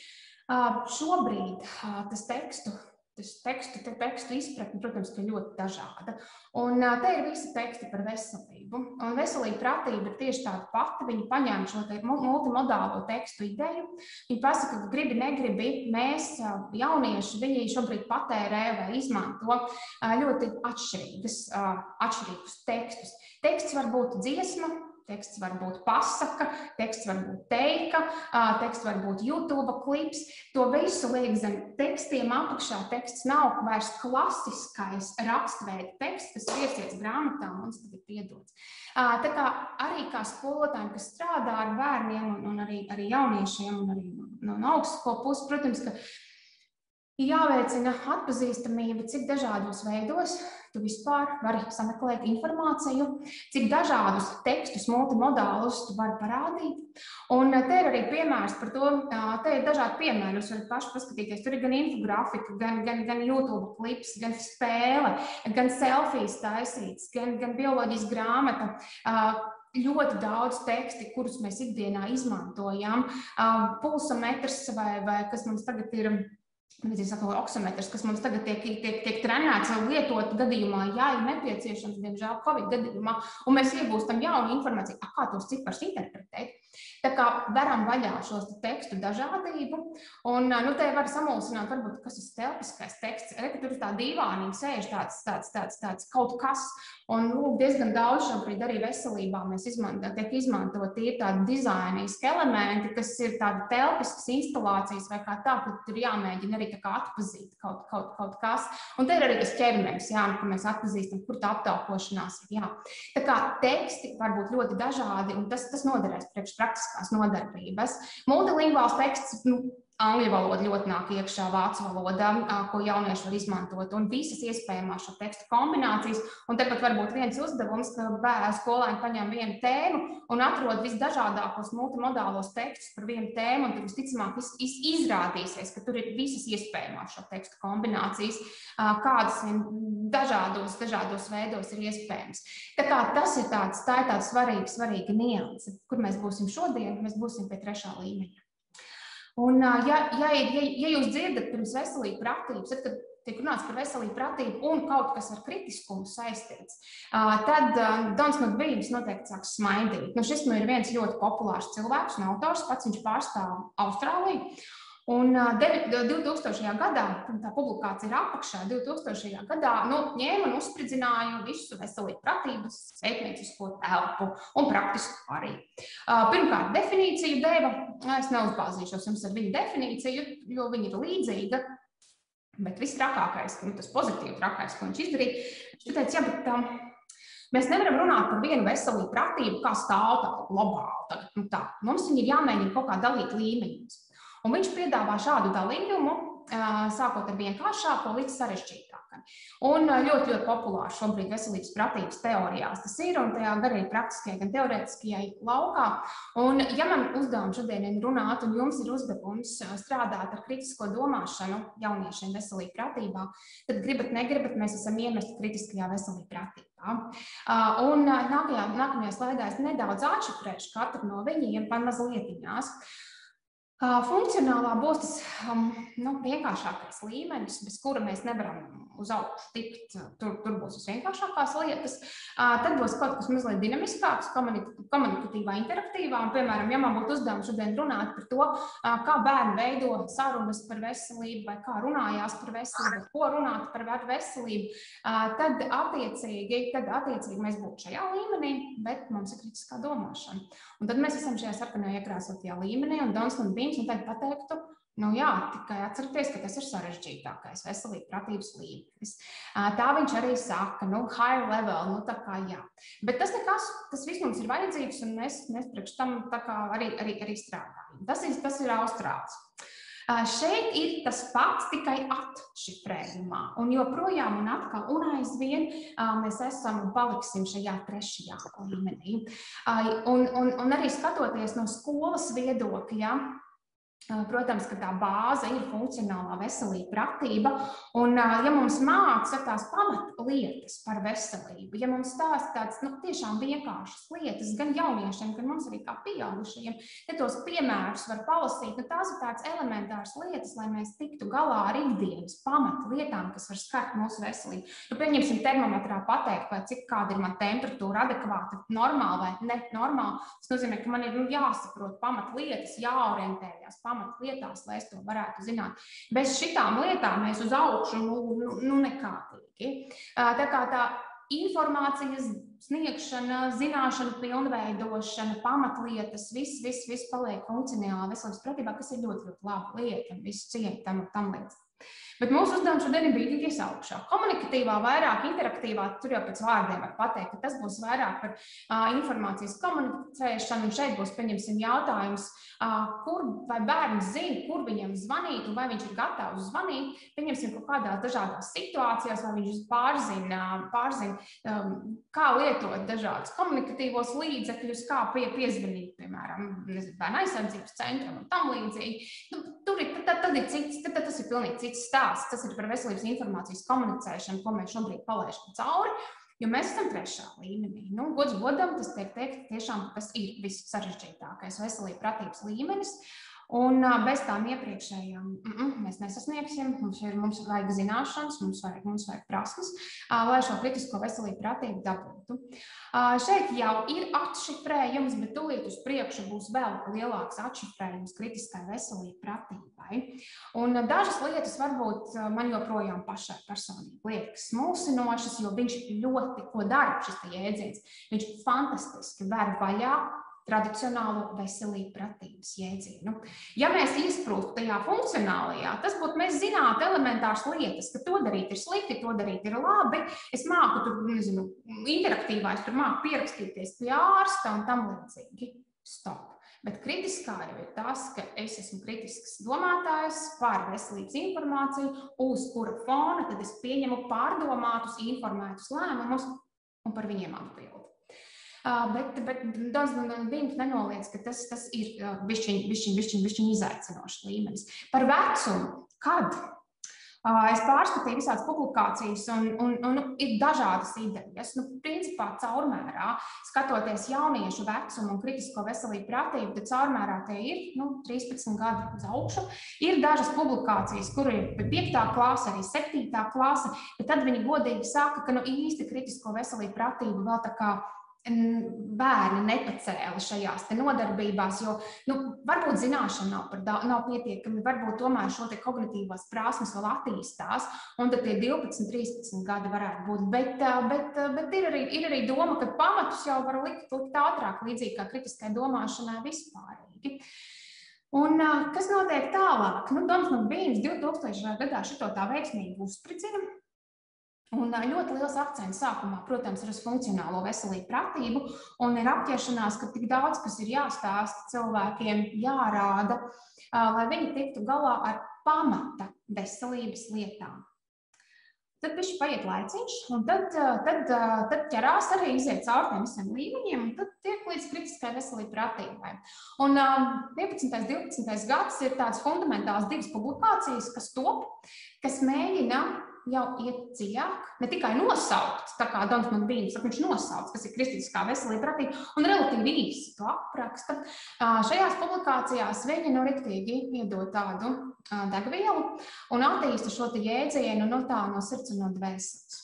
Uh, šobrīd uh, tas tekstu, tas tekstu, te tekstu izpratne, protams, ka ļoti dažāda. Un uh, te ir visi teksti par veselību. Un veselība pratība ir tieši tāda pati. Viņi paņēma šo te multimodālo tekstu ideju. Viņi pasaka, ka gribi, negribi, mēs, uh, jaunieši, viņi šobrīd patērē vai izmanto uh, ļoti atšķirīgas, uh, atšķirīgus tekstus. Teksts var būt dziesma, teksts var būt pasaka, teksts var būt teika, teksts var būt YouTube klips. To visu liek zem tekstiem apakšā. Teksts nav vairs klasiskais rakstveida teksts, kas ir iesiets grāmatā un mums tagad piedots. Tā kā arī kā skolotājiem, kas strādā ar bērniem un, un arī, arī jauniešiem un arī no, no augstskolu puses, protams, ka ir jāveicina atpazīstamība, cik dažādos veidos tu vispār vari sameklēt informāciju, cik dažādus tekstus, multimodālus tu vari parādīt. Un te ir arī piemērs par to, te ir dažādi piemēri, jūs varat paši paskatīties, tur ir gan infografika, gan, gan, gan YouTube klips, gan spēle, gan selfijas taisīts, gan, gan bioloģijas grāmata. Ļoti daudz teksti, kurus mēs ikdienā izmantojam, pulsometrs vai, vai kas mums tagad ir, es saku, oksometrs, kas mums tagad tiek, tiek, tiek trenēts vai lietot gadījumā, ja ir nepieciešams, diemžēl, Covid gadījumā, un mēs iegūstam jaunu informāciju, a, kā tos ciparus interpretēt. Tā kā daram vaļā šos tekstu dažādību, un nu, te var samulsināt, varbūt, kas ir telpiskais teksts, re, ka tur ir tā dīvānīgi sēž tāds, tāds, tāds, tāds kaut kas, un nu, diezgan daudz šobrīd arī veselībā mēs izmantot, tiek izmantot ir tādi dizainiski elementi, kas ir tādi telpiskas instalācijas vai kā tā, ka tur jāmēģina arī tā kā atpazīt kaut, kaut, kaut kas. Un te ir arī tas ķermenis, jā, ka mēs atpazīstam, kur tā aptaukošanās ir, jā. Tā kā teksti var būt ļoti dažādi, un tas, tas noderēs priekš praktiskās nodarbības. Multilingvāls teksts, nu, angļu valoda ļoti nāk iekšā, vācu valoda, ko jaunieši var izmantot, un visas iespējamās šo tekstu kombinācijas. Un tepat varbūt viens uzdevums, ka skolēni paņem vienu tēmu un atrod visdažādākos multimodālos tekstus par vienu tēmu, un tad visticamāk iz, izrādīsies, ka tur ir visas iespējamās šo tekstu kombinācijas, kādas dažādos, dažādos veidos ir iespējams. Tā kā tas ir tāds, tā ir tāds svarīga, svarīga nianse, kur mēs būsim šodien, mēs būsim pie trešā līmeņa. Un, ja, ja, ja, ja jūs dzirdat pirms veselību pratības, tad, kad tiek runāts par veselību pratību un kaut kas ar kritiskumu saistīts, tad Dons McBeans noteikti sāks smaidīt. Nu, šis nu ir viens ļoti populārs cilvēks un autors, pats viņš pārstāv Austrāliju. Un divtūkstošajā gadā, tā publikācija ir apakšā, divtūkstošajā gadā nu, ņēma un uzspridzināja visu veselību pratības, sveitniecisko telpu un praktisku arī. Pirmkārt, definīciju deva, es neuzbāzīšos jums ar viņu definīciju, jo viņa ir līdzīga, bet viss trakākais, nu, tas pozitīvi trakais, ko viņš izdarīja, viņš teica, jā, bet um, mēs nevaram runāt par vienu veselību pratību kā stāv tā globāli. Tagad, nu, tā. Mums viņi ir jāmēģina kaut kā dalīt līmeņus. Un viņš piedāvā šādu dalījumu, sākot ar vienkāršāko līdz sarežģītākai. Un ļoti, ļoti populāri šobrīd veselības pratības teorijās tas ir, un tajā gan arī praktiskajai, gan teorētiskajai laukā. Un ja man uzdevums šodien ir runāt, un jums ir uzdevums strādāt ar kritisko domāšanu jauniešiem veselību pratībā, tad gribat, negribat, mēs esam iemesti kritiskajā veselību pratībā. Un nākamajā, nākamajā slaidā es nedaudz atšifrēšu katru no viņiem pa mazlietiņās. Funkcionālā būs tas um, nu, vienkāršākais līmenis, bez kura mēs nevaram uz augšu tikt. Tur, tur būs visvienkāršākās lietas. Uh, tad būs kaut kas mazliet dinamiskāks, komunikatīvā, interaktīvā. Un, piemēram, ja man būtu uzdevums šodien runāt par to, uh, kā bērni veido sarunas par veselību, vai kā runājās par veselību, ko runāt par veselību, uh, tad, attiecīgi, tad attiecīgi mēs būtu šajā līmenī, bet mums ir kritiskā domāšana. Un tad mēs esam šajā sarkanajā iekrāsotajā līmenī, un Dons McBeans un tad pateiktu, nu jā, tikai atcerieties, ka tas ir sarežģītākais veselību pratības līmenis. Tā viņš arī saka, nu, high level, nu tā kā jā. Bet tas nekas, tas viss mums ir vajadzīgs, un mēs, mēs priekš tam tā kā arī, arī, arī strādājam. Tas ir, tas ir Austrāls. Šeit ir tas pats tikai atšifrējumā, un joprojām un atkal un aizvien mēs esam un paliksim šajā trešajā līmenī. Un, un, un arī skatoties no skolas viedokļa, protams, ka tā bāze ir funkcionālā veselība pratība, un ja mums māca tās pamatlietas par veselību, ja mums stāsta tādas nu, tiešām vienkāršas lietas, gan jauniešiem, gan mums arī kā pieaugušajiem, ja tos piemērus var palasīt, nu, tās ir tādas elementāras lietas, lai mēs tiktu galā ar ikdienas pamatlietām, kas var skart mūsu veselību. Nu, pieņemsim termometrā pateikt, vai cik kāda ir man temperatūra adekvāta, normāla vai ne normāla. Tas nozīmē, ka man ir nu, jāsaprot pamatlietas, jāorientējās pamatlietās, lai es to varētu zināt. Bez šitām lietām mēs uz augšu, nu, nu, nu nekādīgi. Tā kā tā informācijas sniegšana, zināšanu pilnveidošana, pamatlietas, viss, viss, viss paliek funkcionālā veselības pratībā, kas ir ļoti, ļoti laba lieta un visu cieņu tam, tam līdz. Bet mūsu uzdevums šodien bija tikai augšā. Komunikatīvā, vairāk interaktīvā, tur jau pēc vārdiem var pateikt, ka tas būs vairāk par uh, informācijas komunicēšanu, un šeit būs, pieņemsim, jautājums, uh, kur vai bērns zina, kur viņam zvanīt, un vai viņš ir gatavs zvanīt, pieņemsim, kaut kādās dažādās situācijās, vai viņš pārzina, pārzina um, kā lietot dažādus komunikatīvos līdzekļus, kā pie, piezvanīt, piemēram, bērnu aizsardzības centram un tam līdzīgi. Nu, tur ir, tad, tad ir cits, tad, tad tas ir pilnīgi cits stāsts. Tas ir par veselības informācijas komunicēšanu, ko mēs šobrīd palaižam cauri, jo mēs esam trešā līmenī. Nu, gods godam, tas tiek teikt tiešām, tas ir viss sarežģītākais veselību pratības līmenis. Un bez tām iepriekšējām mm -mm, mēs nesasniegsim, mums, ir, mums vajag zināšanas, mums vajag, mums vajag prasmes, lai šo kritisko veselību pratību dabūtu. Šeit jau ir atšifrējums, bet tūlīt uz priekšu būs vēl lielāks atšifrējums kritiskai veselību pratībai. Un dažas lietas varbūt man joprojām pašai personīgi liekas mulsinošas, jo viņš ļoti, ko dara šis jēdziens, viņš fantastiski ver vaļā tradicionālo veselību pratības jēdzienu. Ja mēs izprūstu tajā funkcionālajā, tas būtu, mēs zinātu elementāras lietas, ka to darīt ir slikti, to darīt ir labi. Es māku tur, nezinu, interaktīvā, es tur māku pierakstīties pie ārsta un tam līdzīgi. Stop. Bet kritiskā jau ir tas, ka es esmu kritisks domātājs par veselības informāciju, uz kura fona tad es pieņemu pārdomātus, informētus lēmumus un par viņiem atbildu. Uh, bet, bet Dons McBeans nenoliedz, ka tas, tas ir uh, bišķiņ, bišķiņ, bišķiņ, bišķiņ izaicinošs līmenis. Par vecumu, kad? Es pārskatīju visādas publikācijas, un, un, un ir dažādas idejas. Nu, principā, caurmērā, skatoties jauniešu vecumu un kritisko veselību pratību, tad caurmērā tie ir nu, trīspadsmit gadi uz augšu. Ir dažas publikācijas, kur ir piektā klase, arī septītā klase, bet tad viņi godīgi saka, ka nu, īsti kritisko veselību pratību vēl tā kā bērni nepacēla šajās te nodarbībās, jo nu, varbūt zināšana nav, par da, nav pietiekami, varbūt tomēr šo te kognitīvās prasmes vēl attīstās, un tad tie divpadsmit, trīspadsmit gadi varētu būt. Bet, bet, bet ir, arī, ir arī doma, ka pamatus jau var likt, likt ātrāk, līdzīgi kā kritiskai domāšanai vispārīgi. Un kas notiek tālāk? Nu, Doms Makbīns divtūkstošajā gadā šito tā veiksmīgi uzspridzina. Un ļoti liels akcents sākumā, protams, ir uz funkcionālo veselību pratību, un ir apķeršanās, ka tik daudz, kas ir jāstāsta cilvēkiem, jārāda, lai viņi tiktu galā ar pamata veselības lietām. Tad viņš paiet laiciņš, un tad, tad, tad ķerās arī iziet caur tiem visiem līmeņiem, un tad tiek līdz kritiskai veselību pratībai. Un vienpadsmitais, divpadsmitais gads ir tāds fundamentāls divas publikācijas, kas top, kas mēģina jau iet dziļāk, ne tikai nosaukt, tā kā Doms Makbīns, viņš nosauc, kas ir kritiskā veselība pratība, un relatīvi īsi to apraksta. Šajās publikācijās viņi nu riktīgi iedod tādu degvielu un attīsta šo te jēdzienu no tā no sirds un no dvēseles.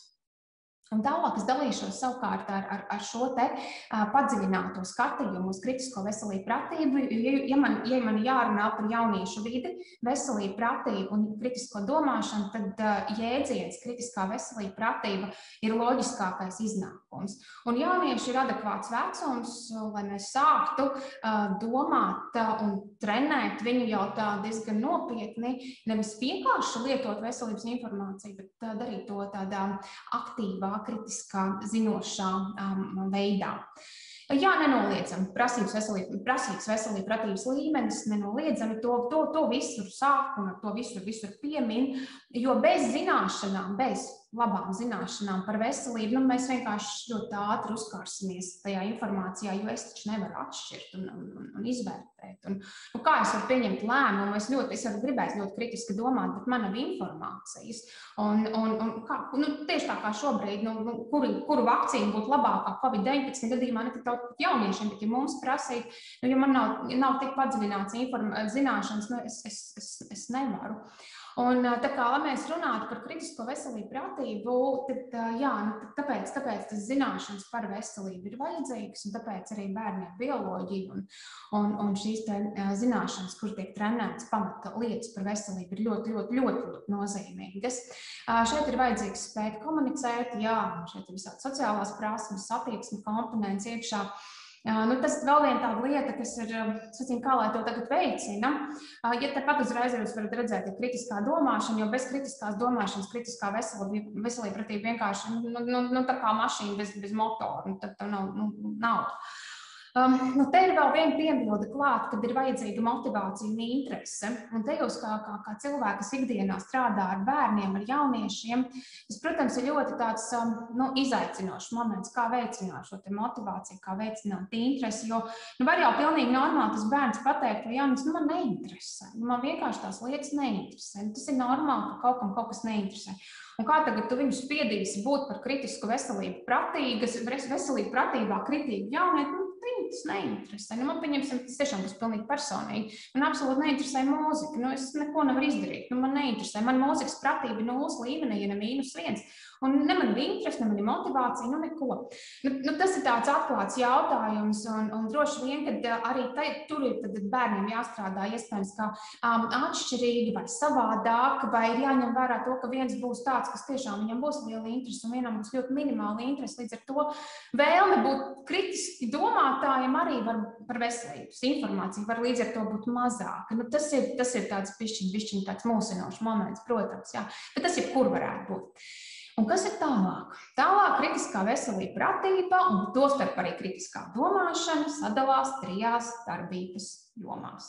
Un tālāk es dalīšos savukārt ar, ar, ar šo te uh, padziļināto skatījumu uz kritisko veselību pratību. Ja, ja, man, ja man jārunā par jauniešu vidi, veselību pratību un kritisko domāšanu, tad uh, jēdziens kritiskā veselība pratība ir loģiskākais iznākums. Un jaunieši ir adekvāts vecums, lai mēs sāktu uh, domāt uh, un trenēt viņu jau tā diezgan nopietni, nevis vienkārši lietot veselības informāciju, bet uh, darīt to tādā aktīvā, kritiskā, zinošā um, veidā. Jā, nenoliedzami, prasības veselība, prasības veselība pratības līmenis, nenoliedzami to, to, to visur sāk un to visur, visur piemin, jo bez zināšanām, bez labām zināšanām par veselību, nu, mēs vienkārši ļoti ātri uzkārsimies tajā informācijā, jo es taču nevaru atšķirt un, un, un izvērtēt. Un, nu, kā es varu pieņemt lēmumu? Es, ļoti, es varu gribēt ļoti kritiski domāt, bet man nav informācijas. Un, un, un kā, nu, tieši tā kā šobrīd, nu, kuru, kuru vakcīnu būtu labākā covid deviņpadsmit gadījumā, ne tik daudz jauniešiem, bet ja mums prasīt, nu, ja man nav, nav tik padziļināts zināšanas, nu, es, es, es, es nevaru. Un tā kā, lai mēs runātu par kritisko veselību pratību, tad, jā, nu, tāpēc, tāpēc tas zināšanas par veselību ir vajadzīgas, un tāpēc arī bērniem bioloģija un, un, un šīs te zināšanas, kur tiek trenētas pamata lietas par veselību, ir ļoti, ļoti, ļoti, ļoti nozīmīgas. Šeit ir vajadzīgs spēt komunicēt, jā, šeit ir visādi sociālās prasmes, attieksmes komponents iekšā. Nu, tas ir vēl viena tāda lieta, kas ir, sacīm, kā lai to tagad veicina. Ja tepat uzreiz jūs varat redzēt, ir kritiskā domāšana, jo bez kritiskās domāšanas, kritiskā veselība, veselība pratība vienkārši, nu, nu, nu, tā kā mašīna bez, bez motora, nu, tad tā nav, nu, nav. Um, nu, te ir vēl viena piebilde klāt, kad ir vajadzīga motivācija un interese. Un te jūs kā, kā, kā cilvēki, kas ikdienā strādā ar bērniem, ar jauniešiem, tas, protams, ir ļoti tāds um, nu, izaicinošs moments, kā veicināt šo te motivāciju, kā veicināt interesi, jo nu, var jau pilnīgi normāli tas bērns pateikt, ka jaunis, nu, man neinteresē, nu, man vienkārši tās lietas neinteresē. Nu, tas ir normāli, ka kaut kam kaut kas neinteresē. Un kā tagad tu viņu spiedīsi būt par kritisku veselību pratīgas, veselību pratībā kritīgu jaunieti, nu, viņu tas neinteresē. Nu, man pieņemsim, tas tiešām būs pilnīgi personīgi. Man absolūti neinteresē mūzika. Nu, es neko nevaru izdarīt. Nu, man neinteresē. Man mūzikas pratība ir nulles līmenī, ja ne mīnus viens. Un ne man ir interesi, ne man ir motivācija, nu neko. Nu, nu, tas ir tāds atklāts jautājums, un, un droši vien, kad arī tai, tur ir tad bērniem jāstrādā iespējams kā um, atšķirīgi vai savādāk, vai ir jāņem vērā to, ka viens būs tāds, kas tiešām viņam būs liela interese, un vienam būs ļoti minimāla interese. Līdz ar to vēlme būt kritiski domātājiem arī var par veselības informāciju, var līdz ar to būt mazāka. Nu, tas ir, tas ir tāds bišķiņ, bišķiņ tāds mulsinošs moments, protams, jā, bet tas jebkur varētu būt. Un kas ir tālāk? Tālāk kritiskā veselība pratība un tostarp arī kritiskā domāšana sadalās trijās darbības jomās.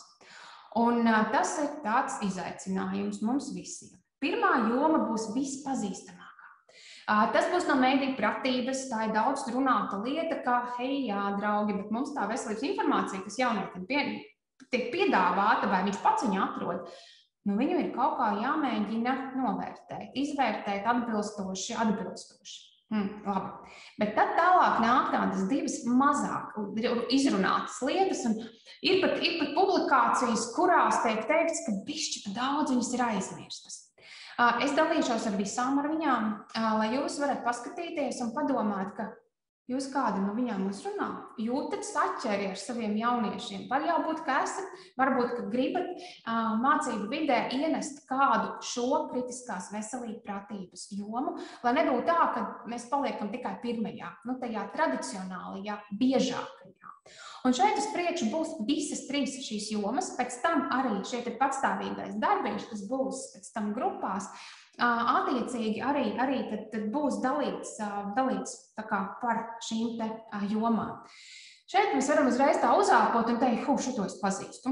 Un tas ir tāds izaicinājums mums visiem. Pirmā joma būs vispazīstamākā. Tas būs no mediju pratības, tā ir daudz runāta lieta, kā, hei, jā, draugi, bet mums tā veselības informācija, kas jaunietim pie, tiek piedāvāta, vai viņš pats viņu atrod, nu viņu ir kaut kā jāmēģina novērtēt, izvērtēt atbilstoši, atbilstoši. Hmm, labi. Bet tad tālāk nāk tādas divas mazāk izrunātas lietas, un ir pat, ir pat publikācijas, kurās tiek teikts, ka bišķi pa daudz viņas ir aizmirstas. Es dalīšos ar visām ar viņām, lai jūs varat paskatīties un padomāt, ka jūs kādu no viņām uzrunā, jūtat saķeri ar saviem jauniešiem. Var jau būt, ka esat, varbūt, ka gribat uh, mācību vidē ienest kādu šo kritiskās veselības pratības jomu, lai nebūtu tā, ka mēs paliekam tikai pirmajā, nu tajā tradicionālajā, biežākajā. Un šeit uz priekšu būs visas trīs šīs jomas, pēc tam arī šeit ir patstāvīgais darbiņš, kas būs pēc tam grupās. Attiecīgi arī, arī tad, tad būs dalīts, dalīts tā kā par šīm te jomām. Šeit mēs varam uzreiz tā uzāpot un teikt, hu, šito es pazīstu.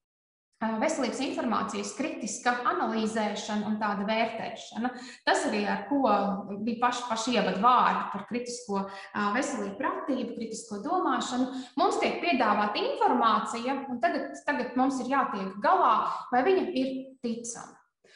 Veselības informācijas kritiska analīzēšana un tāda vērtēšana. Tas arī ar ko bija paši, paši ievad vārdi par kritisko veselību pratību, kritisko domāšanu. Mums tiek piedāvāta informācija, un tagad, tagad mums ir jātiek galā, vai viņa ir ticama.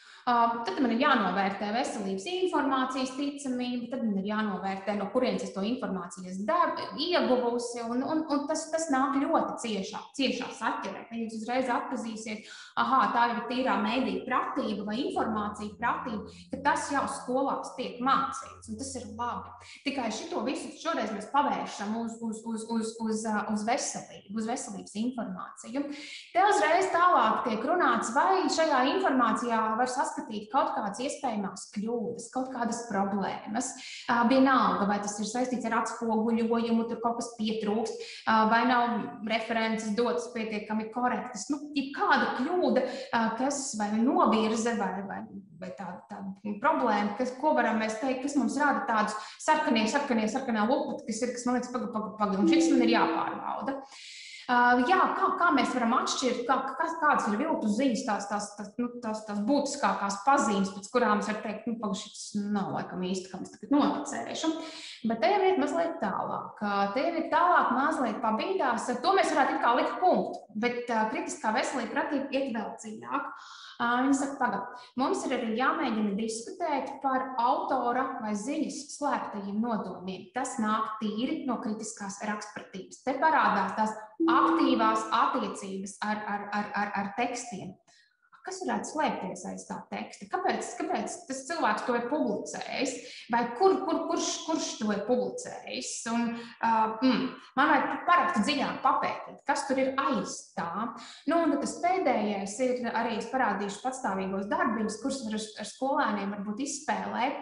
Tad man ir jānovērtē veselības informācijas ticamība, tad man ir jānovērtē, no kurienes es to informācijas ieguvusi, un, un, un tas, tas nāk ļoti ciešā, ciešā saķerē. Kad jūs uzreiz atpazīsiet, aha, tā jau ir tīrā mēdīja pratība vai informācija pratība, ka tas jau skolās tiek mācīts, un tas ir labi. Tikai šito visu šoreiz mēs pavēršam uz, uz, uz, uz, uz, uz veselību, uz veselības informāciju. Te uzreiz tālāk tiek runāts, vai šajā informācijā var saskatīt skatīt kaut kādas iespējamās kļūdas, kaut kādas problēmas. Vienalga, vai tas ir saistīts ar atspoguļojumu, tur kaut kas pietrūkst, vai nav references dotas pietiekami korektas. Nu, ir kāda kļūda, kas vai novirze, vai, vai, vai tāda, tāda problēma, kas, ko varam mēs teikt, kas mums rāda tādus sarkanie, sarkanie, sarkanā lupati, kas ir, kas man liekas, paga, paga, paga, un šis man ir jāpārbauda. Uh, jā, kā, kā mēs varam atšķirt, kā, kas, kādas ir viltu ziņas, tās, tās, tās, nu, tās, tās būtiskākās pazīmes, pēc kurām es varu teikt, nu, paga, šis nav laikam īsti, kā mēs tagad noticējuši. Bet te jau ir mazliet tālāk. Te jau ir tālāk mazliet pabīdās. To mēs varētu it kā likt punktu, bet uh, kritiskā veselība pratība iet vēl dziļāk. Uh, Viņa saka, pagad, mums ir arī jāmēģina diskutēt par autora vai ziņas slēptajiem nodomiem. Tas nāk tīri no kritiskās rakstpratības. Te parādās tās aktīvās attiecības ar, ar, ar, ar, ar tekstiem. Kas varētu slēpties aiz tā teksta? Kāpēc, kāpēc tas cilvēks to ir publicējis? Vai kur, kur, kurš, kurš to ir publicējis? Un, uh, mm, man vajag parakt dziļāk papētīt, kas tur ir aiz tā. Nu, un tas pēdējais ir arī es parādīšu patstāvīgos darbiņus, kurus var ar skolēniem varbūt izspēlēt.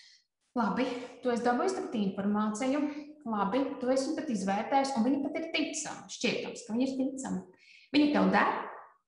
Labi, tu esi dabūjis tagad informāciju. Labi, tu esi pat izvērtējis, un viņa pat ir ticama. Šķietams, ka viņa ir ticama. Viņa tev der.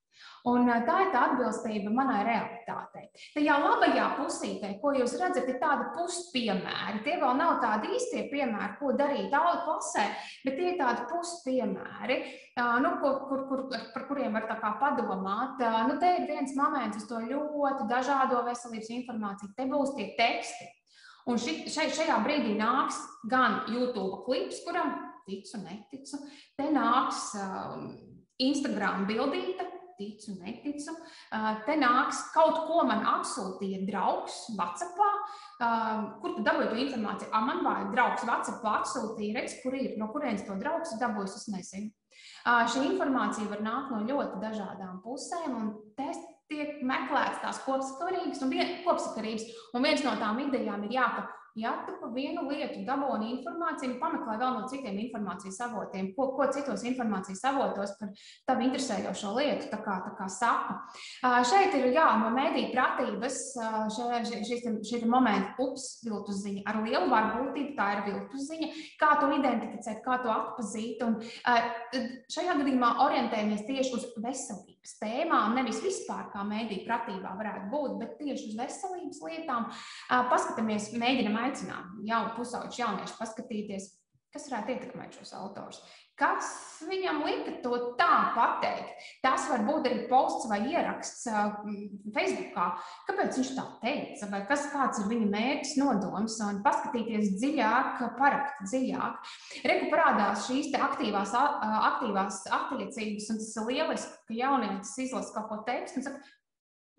Un tā ir tā atbilstība manai realitātei. Tajā labajā pusītē, ko jūs redzat, ir tādi puspiemēri. Tie vēl nav tādi īstie piemēri, ko darīt alu klasē, bet tie ir tādi puspiemēri, nu, kur, kur, kur, par kuriem var tā kā padomāt. Nu, te ir viens moments uz to ļoti dažādo veselības informāciju. Te būs tie teksti. Un ši, še, šajā brīdī nāks gan YouTube klips, kuram ticu, neticu. Te nāks um, Instagram bildīte. Ticu, neticu. Te nāks kaut ko man atsūtīja draugs WhatsAppā, kur tu dabūji to informāciju. A, man vajag draugs WhatsAppā atsūtīja, redz, kur ir, no kurienes to draugs dabūjis, es nezinu. Šī informācija var nākt no ļoti dažādām pusēm, un te tiek meklēts tās kopsakarības, un, vien, kopsakarības, un viens no tām idejām ir jā, ka ja tu pa vienu lietu dabūni informāciju, pameklē vēl no citiem informācijas avotiem, ko, ko citos informācijas avotos par tavu interesējošo lietu, tā kā, tā kā saka. Uh, šeit ir, jā, no mēdīju pratības uh, šī momenta ups, viltuziņa ar lielu varbūtību, tā ir viltuziņa, kā to identificēt, kā to atpazīt, un uh, šajā gadījumā orientējamies tieši uz veselības tēmām, nevis vispār kā mēdīju pratībā varētu būt, bet tieši uz veselības lietām. Uh, paskatāmies, mēģinam aicinām jau pusauģu jauniešu paskatīties, kas varētu ietekmēt šos autors. Kas viņam lika to tā pateikt? Tas var būt arī posts vai ieraksts Facebookā. Kāpēc viņš tā teica? Vai kas, kāds ir viņa mērķis, nodoms? Un paskatīties dziļāk, parakt dziļāk. Reku parādās šīs te aktīvās, aktīvās attiecības, un tas ir lieliski, ka jaunietis izlasa kaut ko tekstu un saka,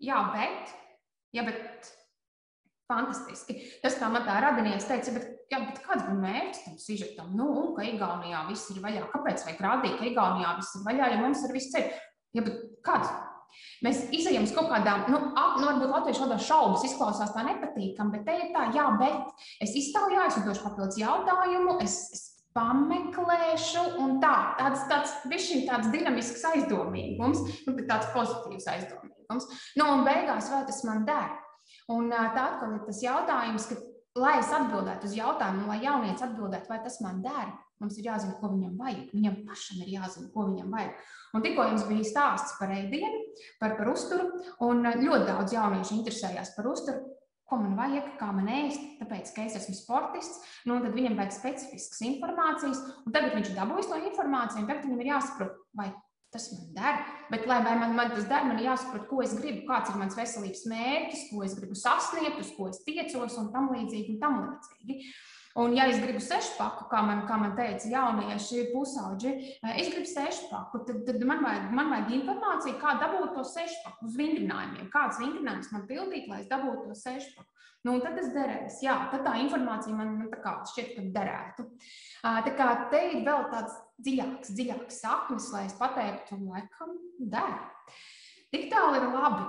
jā, bet, jā, bet fantastiski. Tas, kā man tā radinieks teica, bet, jā, bet kāds bija mērķis tam sižetam? Nu, un, ka Igaunijā viss ir vaļā. Kāpēc vajag rādīt, ka Igaunijā viss ir vaļā, ja mums ir viss ceļ? Jā, bet kāds? Mēs izejam uz kaut kādām, nu, ap, nu varbūt latviešu valodā šaubas izklausās tā nepatīkam, bet te ir tā, jā, bet es izstāvu, jā, es uzdošu papildus jautājumu, es, es pameklēšu un tā, tāds, tāds, bišķiņ tāds dinamisks aizdomīgums, nu, tāds pozitīvs aizdomīgums. Nu, un beigās vai tas man der? Un tā atkal ir tas jautājums, ka, lai es atbildētu uz jautājumu, lai jaunietis atbildētu, vai tas man der, mums ir jāzina, ko viņam vajag. Viņam pašam ir jāzina, ko viņam vajag. Un tikko jums bija stāsts par ēdienu, par, par uzturu, un ļoti daudz jaunieši interesējās par uzturu, ko man vajag, kā man ēst, tāpēc, ka es esmu sportists, nu, tad viņam vajag specifiskas informācijas, un tagad viņš dabūjas to informāciju, un tagad viņam ir jāsaprot, vai tas man der, bet lai vai man, man tas der, man ir jāsaprot, ko es gribu, kāds ir mans veselības mērķis, ko es gribu sasniegt, uz ko es tiecos, un tam līdzīgi, un tam līdzīgi. Un, ja es gribu sešpaku, kā man, kā man teica jaunieši, pusauģi, es gribu sešpaku, tad, tad man, vajag, man vajag informāciju, kā dabūt to sešpaku uz vingrinājumiem, kāds vingrinājums man pildīt, lai es dabūtu to sešpaku. Nu, un tad tas derēs, jā, tad tā informācija man, man tā kā šķiet, ka derētu. Tā kā te ir vēl tāds dziļāks, dziļāks saknes, lai es pateiktu, un laikam der. Tik tālu ir labi.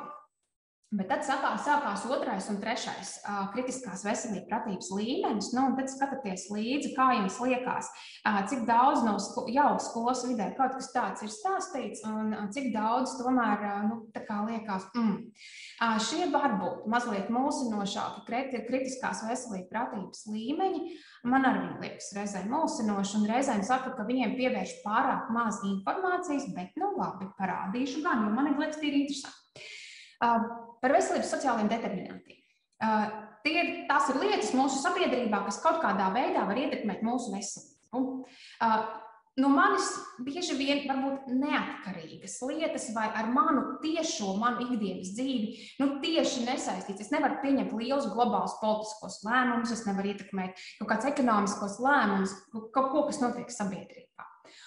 Bet tad sākās, sākās otrais un trešais uh, kritiskās veselības pratības līmenis, nu, un tad skatāties līdzi, kā jums liekas, uh, cik daudz no sko jau skolas vidē kaut kas tāds ir stāstīts, un uh, cik daudz tomēr, uh, nu, tā kā liekas, mm. uh, šie varbūt mazliet mulsinošāki kritiskās veselības pratības līmeņi, man arī liekas reizēm mulsinoši, un reizēm saka, ka viņiem pievērš pārāk maz informācijas, bet, nu, labi, parādīšu gan, jo man liekas, tie ir interesanti. Uh, par veselības sociālajiem determinantiem. Uh, tie ir, tās ir lietas mūsu sabiedrībā, kas kaut kādā veidā var ietekmēt mūsu veselību. Uh, no manis bieži vien varbūt neatkarīgas lietas vai ar manu tiešo, manu ikdienas dzīvi, nu tieši nesaistīts. Es nevaru pieņemt lielus globālus politiskos lēmumus, es nevaru ietekmēt kaut kāds ekonomiskos lēmumus, kaut ko, kas notiek sabiedrībā.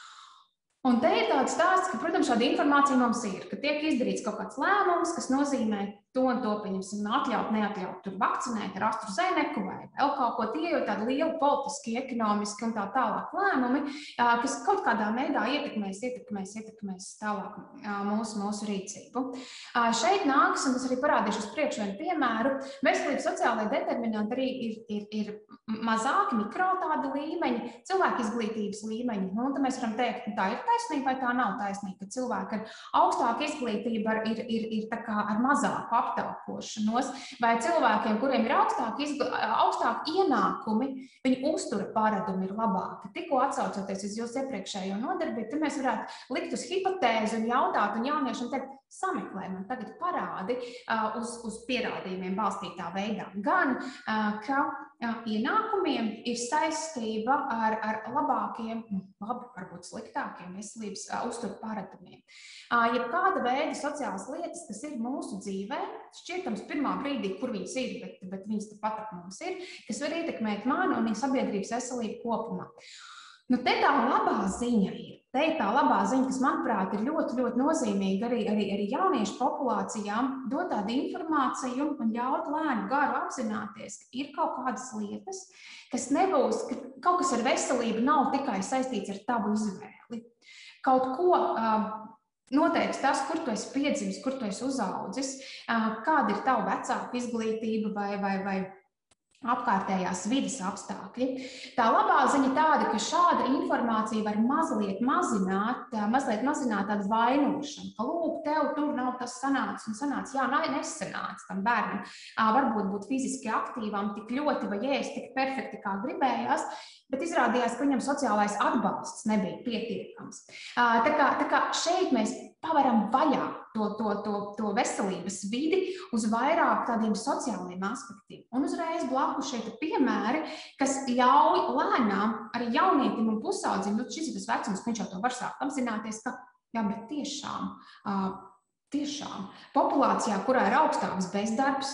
Un te ir tāds stāsts, ka, protams, šāda informācija mums ir, ka tiek izdarīts kaut kāds lēmums, kas nozīmē to un to, pieņemsim, atļaut, neatļaut tur vakcinēt ar AstraZeneku vai vēl kaut ko. Tie jau tādi lieli politiski, ekonomiski un tā tālāk lēmumi, kas kaut kādā veidā ietekmēs, ietekmēs, ietekmēs tālāk mūsu, mūsu rīcību. Šeit nāks, un tas arī parādīšu uz priekšu vienu piemēru, veselības sociālajie determinanti arī ir, ir, ir mazāki, mikro tādi līmeņi, cilvēku izglītības līmeņi. Nu, un tad mēs varam teikt, tā ir taisnība vai tā nav taisnība, ka cilvēki ar augstāku izglītību ir, ir, ir tā kā ar mazāku aptaukošanos, vai cilvēkiem, kuriem ir augstāki, augstāki ienākumi, viņu uztura paradumi ir labāki. Tikko atsaucoties uz jūsu iepriekšējo nodarbību, tad mēs varētu likt uz hipotēzi un jautāt un jauniešiem teikt, sameklē man tagad parādi uh, uz, uz pierādījumiem balstītā veidā. Gan, uh, ka uh, ienākumiem ir saistība ar, ar labākiem, labi, varbūt sliktākiem veselības uh, uzturu paradumiem. Uh, ja kāda veida sociālas lietas, kas ir mūsu dzīvē, šķietams pirmā brīdī, kur viņas ir, bet, bet viņas tepat ap mums ir, kas var ietekmēt mani un sabiedrības veselību kopumā. Nu, te tā labā ziņa ir. Te ir tā labā ziņa, kas, manuprāt, ir ļoti, ļoti nozīmīga arī, arī, arī jauniešu populācijām, dot tādu informāciju un ļaut lēnu garu apzināties, ka ir kaut kādas lietas, kas nebūs, ka kaut kas ar veselību nav tikai saistīts ar tavu izvēli. Kaut ko uh, noteiks tas, kur tu esi piedzimis, kur tu esi uzaudzis, uh, kāda ir tava vecāka izglītība vai, vai, vai apkārtējās vides apstākļi. Tā labā ziņa tāda, ka šāda informācija var mazliet mazināt, mazliet mazināt tādu vainošanu, ka lūk, tev tur nav tas sanācis un sanācis, jā, nesanācis tam bērnam, varbūt būt fiziski aktīvam tik ļoti vai ēst tik perfekti, kā gribējās, bet izrādījās, ka viņam sociālais atbalsts nebija pietiekams. Tā kā, tā kā šeit mēs pavaram vaļā to, to, to, to veselības vidi uz vairāk tādiem sociāliem aspektiem. Un uzreiz blakus šeit ir piemēri, kas ļauj lēnām arī jaunietim un pusaudzim, nu šis ir tas vecums, ka viņš jau to var sākt apzināties, ka jā, bet tiešām, tiešām populācijā, kurā ir augstāks bezdarbs,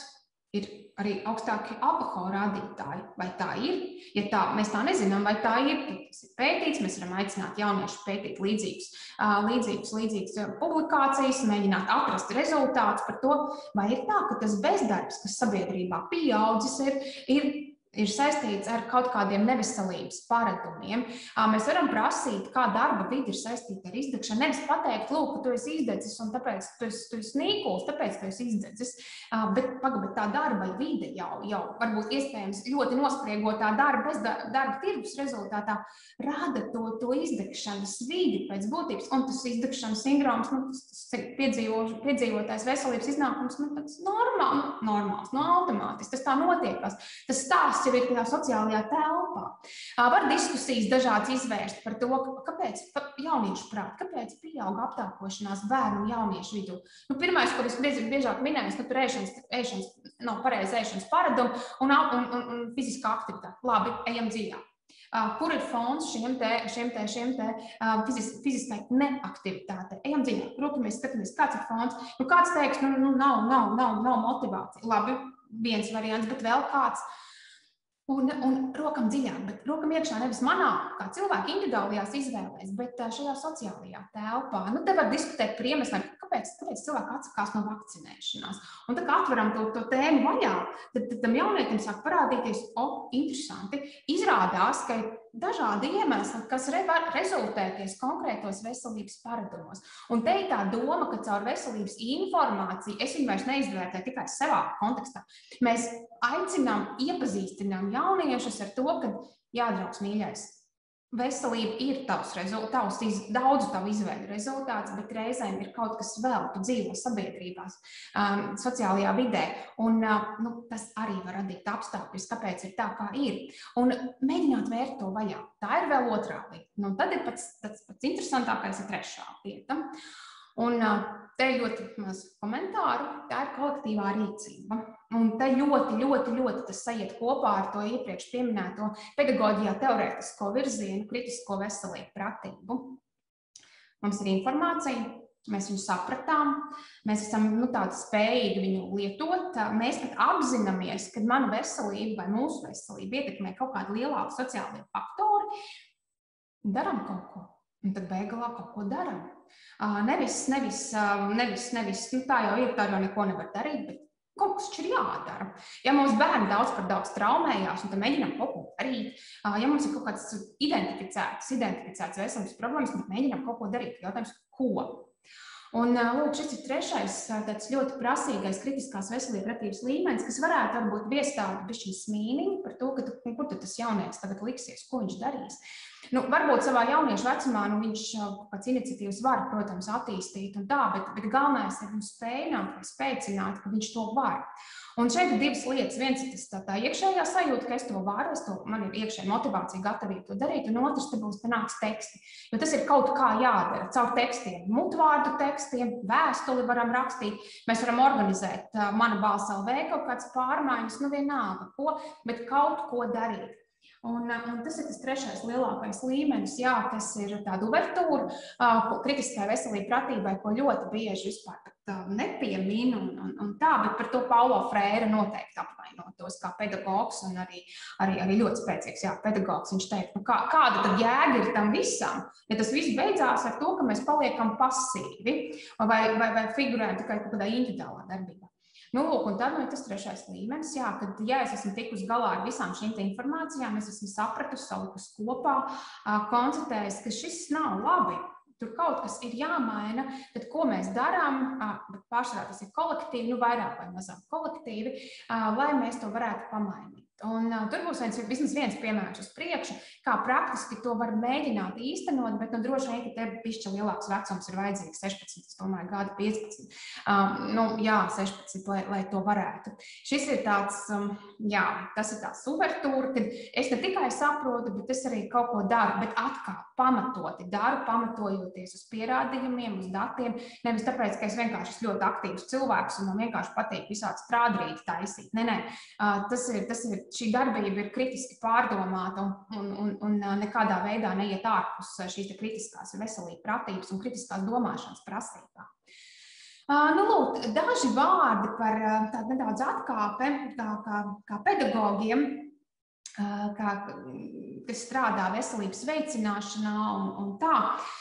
ir arī augstākie alkohola rādītāji. Vai tā ir? Ja tā, mēs tā nezinām, vai tā ir, tad tas ir pētīts. Mēs varam aicināt jauniešus pētīt līdzīgas, līdzīgas, līdzīgas publikācijas, mēģināt atrast rezultātus par to, vai ir tā, ka tas bezdarbs, kas sabiedrībā pieaudzis, ir, ir ir saistīts ar kaut kādiem neveselības paradumiem. Mēs varam prasīt, kā darba vide ir saistīta ar izdegšanu. Nevis pateikt, lūk, ka tu esi izdedzis un tāpēc tu esi, tu esi nīkuls, tāpēc tu esi izdedzis. Bet, pagad, tā darba vide jau, jau varbūt iespējams ļoti nospriegotā darba, bez darba tirgus rezultātā rada to, to izdegšanas vidi pēc būtības. Un tas izdegšanas sindroms, nu, tas piedzīvo, piedzīvotājs veselības iznākums, nu, tas normāl, nu, normāls, no automātiski, tas tā notiekās. Tas stāsts jau ir tajā sociālajā telpā. Var diskusijas dažādas izvērst par to, kāpēc jauniešu prāt, kāpēc pieauga aptāpošanās bērnu un jauniešu vidū. Nu, pirmais, ko es biežāk minēju, nu, tur ēšanas, ēšanas, nav pareizi ēšanas paradumu un, un, un, un fiziskā aktivitāte. Labi, ejam dziļāk. Kur ir fons šiem te, šiem te, šiem te fizis, fiziskai neaktivitātei? Ejam dziļāk, rokamies, skatāmies, kāds ir fons. Nu, kāds teiks, nu, nu nav, nav, nav, nav motivācija. Labi, viens variants, bet vēl kāds. Un, un rokam dziļāk, bet rokam iekšā nevis manā, kā cilvēka individuālajās izvēlēs, bet šajā sociālajā telpā. Nu, te var diskutēt par iemesliem, kāpēc, kāpēc cilvēki atsakās no vakcinēšanās. Un tā kā atveram to, to tēmu vaļā, tad, tad tam jaunietim sāk parādīties, o, interesanti, izrādās, ka dažādi iemesli, kas re, var rezultēties konkrētos veselības paradumos. Un te ir tā doma, ka caur veselības informāciju, es viņu vairs neizvērtēju tikai savā kontekstā, mēs aicinām, iepazīstinām jauniešus ar to, ka jādraugs mīļais. Veselība ir tavs rezultāts, iz, daudzu tavu izvēļu rezultāts, bet reizēm ir kaut kas vēl, tu dzīvo sabiedrībās, um, sociālajā vidē, un uh, nu, tas arī var radīt apstākļus, kāpēc ir tā, kā ir. Un mēģināt vērt to vaļā. Tā ir vēl otrā lieta. Nu, tad ir pats, pats, pats interesantākais ir trešā lieta. Un uh, te ļoti maz komentāru, tā ir kolektīvā rīcība. Un te ļoti, ļoti, ļoti tas sajiet kopā ar to iepriekš pieminēto pedagoģijā teorētisko virzienu, kritisko veselību pratību. Mums ir informācija, mēs viņu sapratām, mēs esam nu, tādi spējīgi viņu lietot, mēs pat apzināmies, ka mana veselība vai mūsu veselība ietekmē kaut kādu lielāku sociālajie faktori, daram kaut ko. Un tad beigalā kaut ko daram. Nevis, nevis, nevis, nevis, nu tā jau ir, tā jau neko nevar darīt, bet kaut kas ir jādara. Ja mums bērni daudz par daudz traumējās, un tad mēģinām kaut ko darīt, ja mums ir kaut kāds identificēts, identificēts veselības problēmas, tad mēģinām kaut ko darīt. Jautājums, ko? Un lūk, šis ir trešais tāds ļoti prasīgais kritiskās veselības pratības līmenis, kas varētu varbūt viest tādu bišķiņu smīniņu par to, ka tu, kur tad tas jaunietis tagad liksies, ko viņš darīs. Nu, varbūt savā jauniešu vecumā nu, viņš pats iniciatīvas var, protams, attīstīt un tā, bet, bet galvenais ir viņu spēļināt vai spēcināt, ka viņš to var. Un šeit ir divas lietas. Viens ir tas, tā, tā iekšējā sajūta, ka es to varu, es to, man ir iekšēja motivācija gatavība to darīt, un otrs te būs te nāks teksti. Jo tas ir kaut kā jādara caur tekstiem, mutvārdu tekstiem, vēstuli varam rakstīt, mēs varam organizēt mana balss L V kaut kāds pārmaiņas, nu vienalga ko, bet kaut ko darīt. Un, un tas ir tas trešais lielākais līmenis, jā, kas ir tāda uvertūra kritiskai veselībai pratībai, ko ļoti bieži vispār pat nepiemina un, un, un tā, bet par to Paulo Freire noteikti apvainotos kā pedagogs un arī, arī, arī ļoti spēcīgs, jā, pedagogs. Viņš teikt, nu kā, kāda tad jēga ir tam visam, ja tas viss beidzās ar to, ka mēs paliekam pasīvi vai, vai, vai figurējam tikai kaut kādā individuālā darbībā. Nu, lūk, un tad nu, ir tas trešais līmenis, jā, kad, ja es esmu tikus galā ar visām šīm te informācijām, es esmu sapratusi, salikus kopā, konstatējis, ka šis nav labi, tur kaut kas ir jāmaina, tad ko mēs darām, bet pārsvarā tas ir kolektīvi, nu vairāk vai mazāk kolektīvi, lai mēs to varētu pamainīt. Un uh, tur būs viens, vismaz viens piemērs uz priekšu, kā praktiski to var mēģināt īstenot, bet nu, droši vien, ka te bišķi lielāks vecums ir vajadzīgs sešpadsmit, es domāju, gadi piecpadsmit, um, nu jā, sešpadsmit, lai, lai to varētu. Šis ir tāds, um, jā, tas ir tāds uvertūra, kad es ne tikai saprotu, bet es arī kaut ko daru, bet atkal pamatoti daru, pamatojoties uz pierādījumiem, uz datiem, nevis tāpēc, ka es vienkārši esmu ļoti aktīvs cilvēks un man vienkārši patīk visādi strādrīt taisīt. Nē, nē, uh, tas ir, tas ir šī darbība ir kritiski pārdomāta un, un, un nekādā veidā neiet ārpus šīs kritiskās veselības pratības un kritiskās domāšanas prasībām. Nu, lūk, daži vārdi par tādu nedaudz atkāpe, kā, kā, kā pedagogiem, kā, kas strādā veselības veicināšanā un, un tā.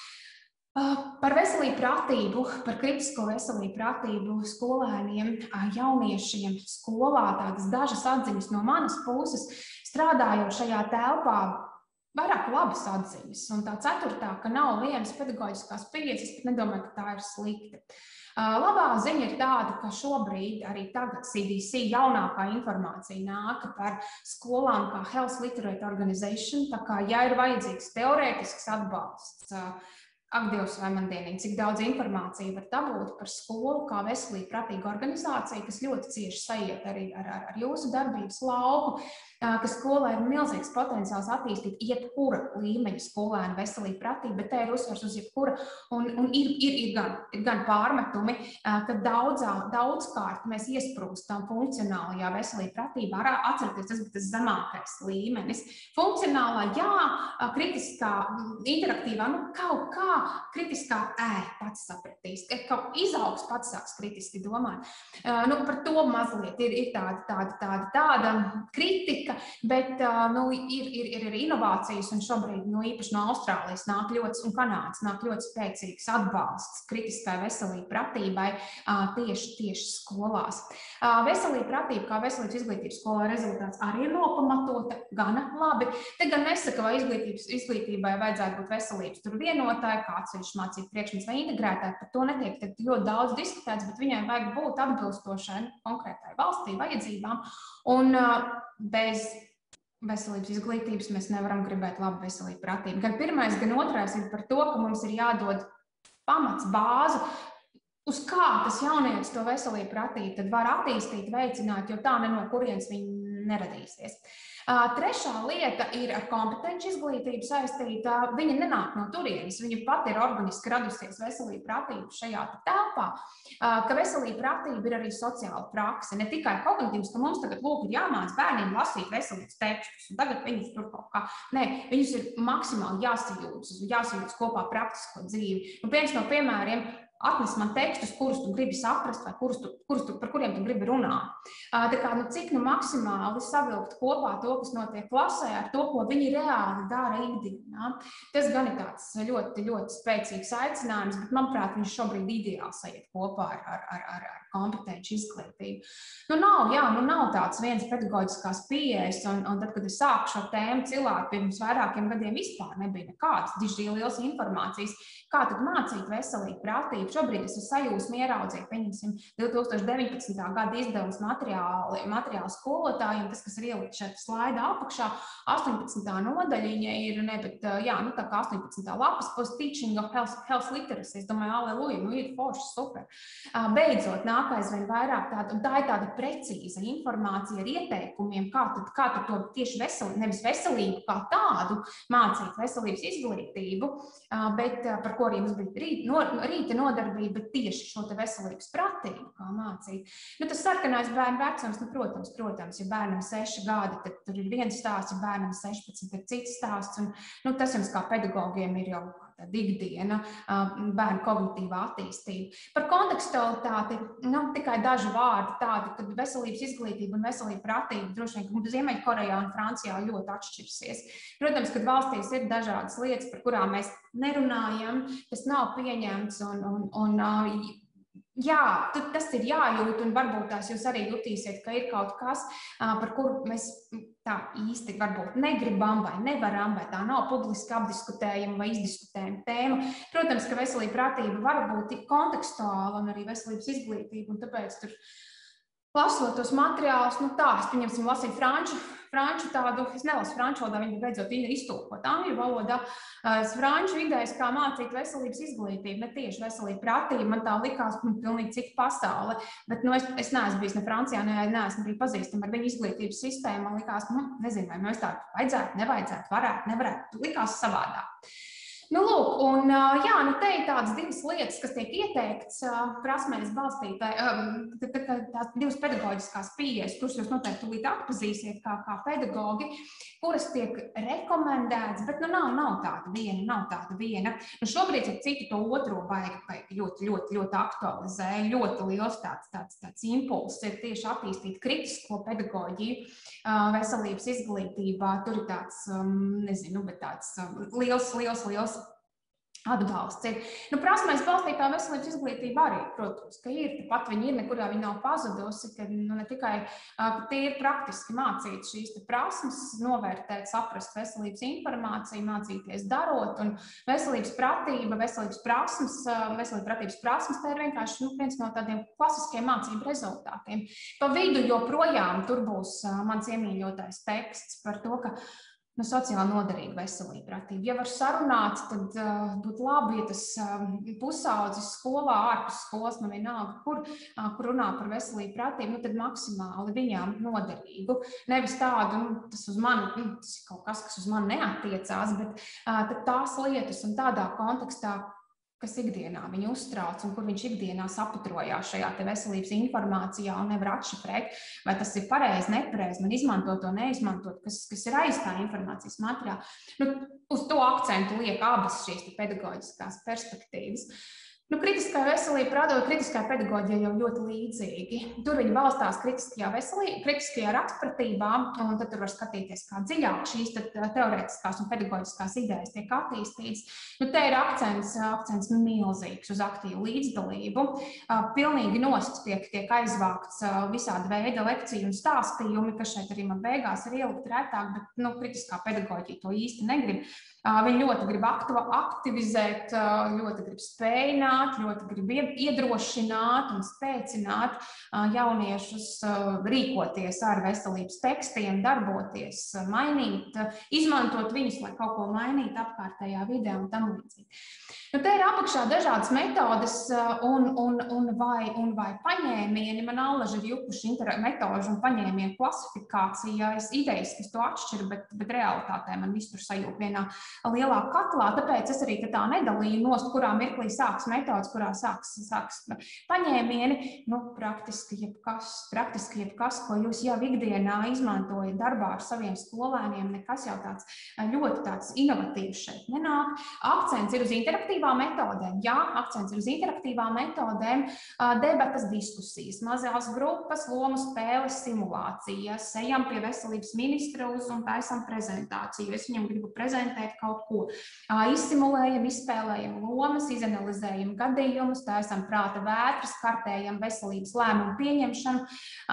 Par veselību pratību, par kritisko veselību pratību skolēniem, jauniešiem skolā, tādas dažas atziņas no manas puses, strādājot šajā telpā, vairāk labas atziņas. Un tā ceturtā, ka nav vienas pedagoģiskās pieejas, es pat nedomāju, ka tā ir slikta. Labā ziņa ir tāda, ka šobrīd arī tagad C D C jaunākā informācija nāk par skolām kā Health Literate Organization, tā kā, ja ir vajadzīgs teorētisks atbalsts, ak, Dievs, vai man dienīgi, cik daudz informācija var dabūt par skolu kā veselību pratīgu organizāciju, kas ļoti cieši sajiet arī ar, ar, ar jūsu darbības lauku, ka skolā ir milzīgs potenciāls attīstīt jebkura līmeņa skolēnu veselību pratību, bet te ir uzsvars uz jebkura, un, un ir, ir, ir, gan, ir gan pārmetumi, ka daudzā, daudzkārt mēs iesprūstam funkcionālajā veselību pratībā, atcerieties, tas bija tas zemākais līmenis. Funkcionālā, jā, kritiskā, interaktīvā, nu kaut kā kritiskā, ē, pats sapratīs, kaut izaugs pats sāks kritiski domāt. Nu, par to mazliet ir, ir tāda, tāda, tāda, tāda kritika, bet nu, ir, ir, ir arī inovācijas, un šobrīd nu, īpaši no Austrālijas nāk ļoti, un Kanādas nāk ļoti spēcīgs atbalsts kritiskai veselību pratībai tieši, tieši skolās. Veselība pratība kā veselības izglītības skolā rezultāts arī ir nopamatota, gana labi. Te gan nesaka, vai izglītības, izglītībai vajadzētu būt veselības tur vienotāji, kā atsevišķi mācību priekšmets vai integrētāji, par to netiek tad ļoti daudz diskutēts, bet viņai vajag būt atbilstošai konkrētai valstī vajadzībām, un bez veselības izglītības mēs nevaram gribēt labu veselību pratību. Gan pirmais, gan otrais ir par to, ka mums ir jādod pamats, bāze, uz kā tas jaunietis to veselību pratību tad var attīstīt, veicināt, jo tā ne no kurienes viņi neradīsies. Trešā lieta ir ar kompetenci izglītību saistīta. Viņa nenāk no turienes, viņa pat ir organiski radusies veselību pratību šajā telpā, ka veselība pratība ir arī sociāla prakse, ne tikai kognitīvs, ka mums tagad lūk ir jāmāc bērniem lasīt veselības tekstus, un tagad viņus tur kaut kā, nē, viņus ir maksimāli jāsajūtas, jāsajūtas kopā praktisko dzīvi. Un viens no piemēriem, atnes man tekstus, kurus tu gribi saprast, vai kurus tu, kurus tu, par kuriem tu gribi runāt. Tā kā, nu, cik nu maksimāli savilkt kopā to, kas notiek klasē, ar to, ko viņi reāli dara ikdienā. Tas gan ir tāds ļoti, ļoti spēcīgs aicinājums, bet, manuprāt, viņš šobrīd ideāli sajiet kopā ar, ar, ar, ar, ar kompetenci izglītību. Nu, nav, jā, nu, nav tāds viens pedagoģiskās pieejas, un, un tad, kad es sāku šo tēmu cilāt, pirms vairākiem gadiem vispār nebija nekādas diži liels informācijas, kā tad mācīt veselību pratību. Šobrīd es esmu sajūsmu ieraudzīt, pieņemsim, divi tūkstoši deviņpadsmitā gada izdevums materiāli, materiāli skolotājiem, tas, kas ir ielikt šeit slaida apakšā, astoņpadsmitā nodaļiņa ir, ne, bet, jā, nu tā kā astoņpadsmitā lapas, post teaching of health, health literacy, es domāju, aleluja, nu ir forši, super. Beidzot, nākais vien vairāk tāda, un tā ir tāda precīza informācija ar ieteikumiem, kā tad, kā tad to tieši veselību, nevis veselību kā tādu mācīt veselības izglītību, bet par ko arī mums bija rīt, no, rīta nodarbība, bet tieši šo te veselības pratību, kā mācīt. Nu, tas sarkanais bērnu vecums, nu, protams, protams, ja bērnam seši gadi, tad tur ir viens stāsts, ja bērnam sešpadsmit ir cits stāsts, un, nu, tas jums kā pedagogiem ir jau tāda ikdiena, bērnu kognitīvā attīstība. Par kontekstualitāti, nu, tikai daži vārdi tādi, kad veselības izglītība un veselība pratība droši vien, ka Ziemeļkorejā un Francijā ļoti atšķirsies. Protams, kad valstīs ir dažādas lietas, par kurām mēs nerunājam, tas nav pieņemts un, un, un jā, tas ir jājūt, un varbūt tās jūs arī jutīsiet, ka ir kaut kas, par kuru mēs tā īsti varbūt negribam vai nevaram, vai tā nav publiski apdiskutējama vai izdiskutējama tēma. Protams, ka veselība pratība var būt kontekstuāla un arī veselības izglītība, un tāpēc tur lasot tos materiālus, nu tā, es pieņemsim lasīju franču, franču tādu, es nelasu franču valodā, viņi beidzot ir iztulkot angļu valodā, es franču idejas, kā mācīt veselības izglītību, ne tieši veselība pratība, man tā likās, nu, pilnīgi cita pasaule, bet, nu, es, es neesmu bijis ne Francijā, ne, neesmu arī pazīstama ar viņu izglītības sistēmu, man likās, nu, nezinu, vai mēs tā vajadzētu, nevajadzētu, varētu, nevarētu, likās savādāk. Nu, lūk, un, jā, nu, te ir tādas divas lietas, kas tiek ieteikts prasmēs balstītē, tās divas pedagoģiskās pieejas, kuras jūs noteikti tūlīt atpazīsiet kā, kā pedagogi, kuras tiek rekomendētas, bet nu, nav, nav tāda viena, nav tāda viena. Nu, šobrīd ir citu to otro baigi, baigi ļoti, ļoti, ļoti aktualizē, ļoti liels tāds, tāds, tāds impulss ir tieši attīstīt kritisko pedagoģiju veselības izglītībā. Tur ir tāds, nezinu, bet tāds liels, liels, liels atbalsts ir. Nu, prasmēs balstītā veselības izglītība arī, protams, ka ir, pat viņi ir, nekurā viņi nav pazudusi, ka nu, ne tikai ka tie ir praktiski mācīt šīs te prasmes, novērtēt, saprast veselības informāciju, mācīties darot, un veselības pratība, veselības prasmes, veselības pratības prasmes, tā ir vienkārši nu, viens no tādiem klasiskiem mācību rezultātiem. Pa vidu joprojām tur būs mans iemīļotais teksts par to, ka nu, sociāli noderīga veselība pratība. Ja var sarunāt, tad uh, būtu labi, ja tas uh, pusaudzis skolā, ārpus skolas, man vienalga, kur, uh, kur runā par veselību pratību, nu, tad maksimāli viņām noderīgu. Nevis tādu, nu, tas uz mani, nu, tas ir kaut kas, kas uz mani neattiecās, bet uh, tad tās lietas un tādā kontekstā, kas ikdienā viņu uztrauc un kur viņš ikdienā saputrojās šajā te veselības informācijā un nevar atšifrēt, vai tas ir pareizi, nepareizi, man izmantot to, neizmantot, kas, kas ir aiz tā informācijas materiāla. Nu, uz to akcentu liek abas šīs te pedagoģiskās perspektīvas. Nu, kritiskā veselība, prādot, kritiskā pedagoģija jau ļoti līdzīgi. Tur viņi balstās kritiskajā veselībā, kritiskajā rakstpratībā, un tad tur var skatīties, kā dziļāk šīs teorētiskās un pedagoģiskās idejas tiek attīstītas. Nu, te ir akcents, akcents milzīgs uz aktīvu līdzdalību. Pilnīgi nost tiek, tiek aizvākts visāda veida lekciju un stāstījumi, kas šeit arī man beigās ir ielikt retāk, bet nu, kritiskā pedagoģija to īsti negrib. Viņi ļoti grib aktivizēt, ļoti grib spēināt, ļoti grib iedrošināt un spēcināt jauniešus rīkoties ar veselības tekstiem, darboties, mainīt, izmantot viņus, lai kaut ko mainītu apkārtējā vidē un tam līdzīgi. Nu, te ir apakšā dažādas metodes un, un, un, vai, un vai paņēmieni. Man allaži ir jukuši metožu un paņēmienu klasifikācijas idejas, kas to atšķir, bet, bet realitātē man viss tur sajūt vienā lielā katlā. Tāpēc es arī tā nedalīju nost, kurā mirklī sāks metodas, kurā sāks, sāks paņēmieni. Nu, praktiski jebkas, praktiski jebkas, ko jūs jau ikdienā izmantojat darbā ar saviem skolēniem, nekas jau tāds ļoti tāds inovatīvs šeit nenāk. Akcents ir uz interaktīvu metodēm. Jā, akcents ir uz interaktīvām metodēm, debatas, diskusijas, mazās grupas, lomu spēles, simulācijas, ejam pie veselības ministra uz un taisam prezentāciju. Es viņam gribu prezentēt kaut ko. Izsimulējam, izspēlējam lomas, izanalizējam gadījumus, taisam prāta vētras, kartējam veselības lēmumu pieņemšanu,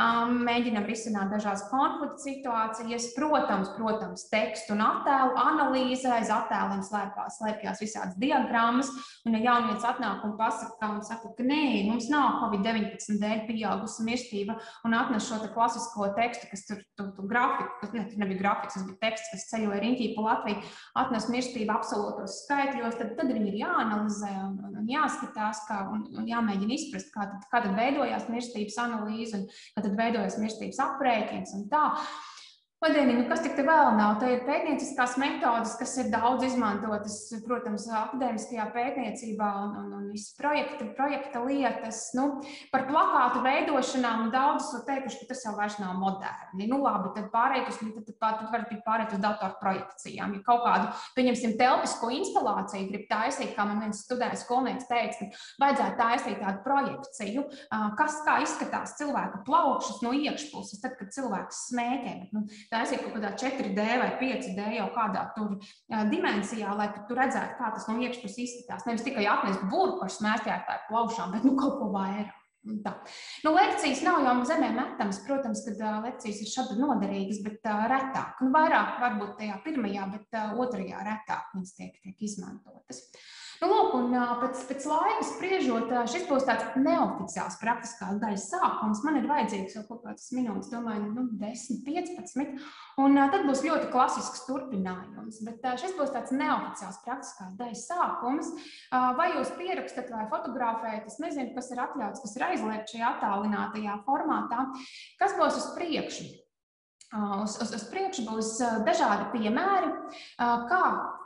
mēģinam risināt dažādas konflikta situācijas, protams, protams, tekstu un attēlu analīze, aiz attēliem slēpās, slēpjās visādas diagrammas. Un ja jaunietis atnāk un pasaka, un saka, ka nē, mums nav covid deviņpadsmit dēļ pieaugusi mirstība un atnes šo te klasisko tekstu, kas tur, tur, tur grafiku, kas ne, tur nebija grafiks, tas bija teksts, kas ceļoja riņķī pa Latviju, atnes mirstību absolūtos skaitļos, tad, tad viņi ir jāanalizē un, un, un jāskatās, kā, un, un jāmēģina izprast, kā tad, kā tad veidojās mirstības analīze un kā tad veidojās mirstības aprēķins un tā. Vadieni, nu kas tik te vēl nav? Te ir pētnieciskās metodas, kas ir daudz izmantotas, protams, akadēmiskajā pētniecībā un, un, un visi projekti, projekta lietas. Nu, par plakātu veidošanām daudz ir teikuši, ka tas jau vairs nav moderni. Nu labi, tad pārēt uz, tad, tad var pārēt uz datoru projekcijām. Ja kaut kādu, pieņemsim, telpisko instalāciju grib taisīt, kā man viens studējs skolnieks teica, ka vajadzētu taisīt tādu projekciju, kas kā izskatās cilvēka plaukšas no iekšpuses, tad, kad cilvēks smēķē. Nu, taisīt kaut kādā četri D vai pieci D jau kādā tur dimensijā, lai tu redzētu, kā tas no iekšpuses izskatās. Nevis tikai atnest burku ar smēķētāju plaušām, bet nu kaut ko vairāk. Tā. Nu, lekcijas nav jau zemē metamas, protams, kad uh, lekcijas ir šādi noderīgas, bet uh, retāk. Nu, vairāk varbūt tajā pirmajā, bet uh, otrajā retāk viņas tiek, tiek izmantotas. Nu, lūk, un pēc, pēc laika spriežot, šis būs tāds neoficiāls praktiskās daļas sākums. Man ir vajadzīgs jau kaut kāds minūtes, domāju, nu, desmit, piecpadsmit, un tad būs ļoti klasisks turpinājums. Bet šis būs tāds neoficiāls praktiskās daļas sākums. Vai jūs pierakstat vai fotografējat, es nezinu, kas ir atļauts, kas ir aizliegts šajā attālinātajā formātā. Kas būs uz priekšu? Uz, uz, uz priekšu būs dažādi piemēri, kā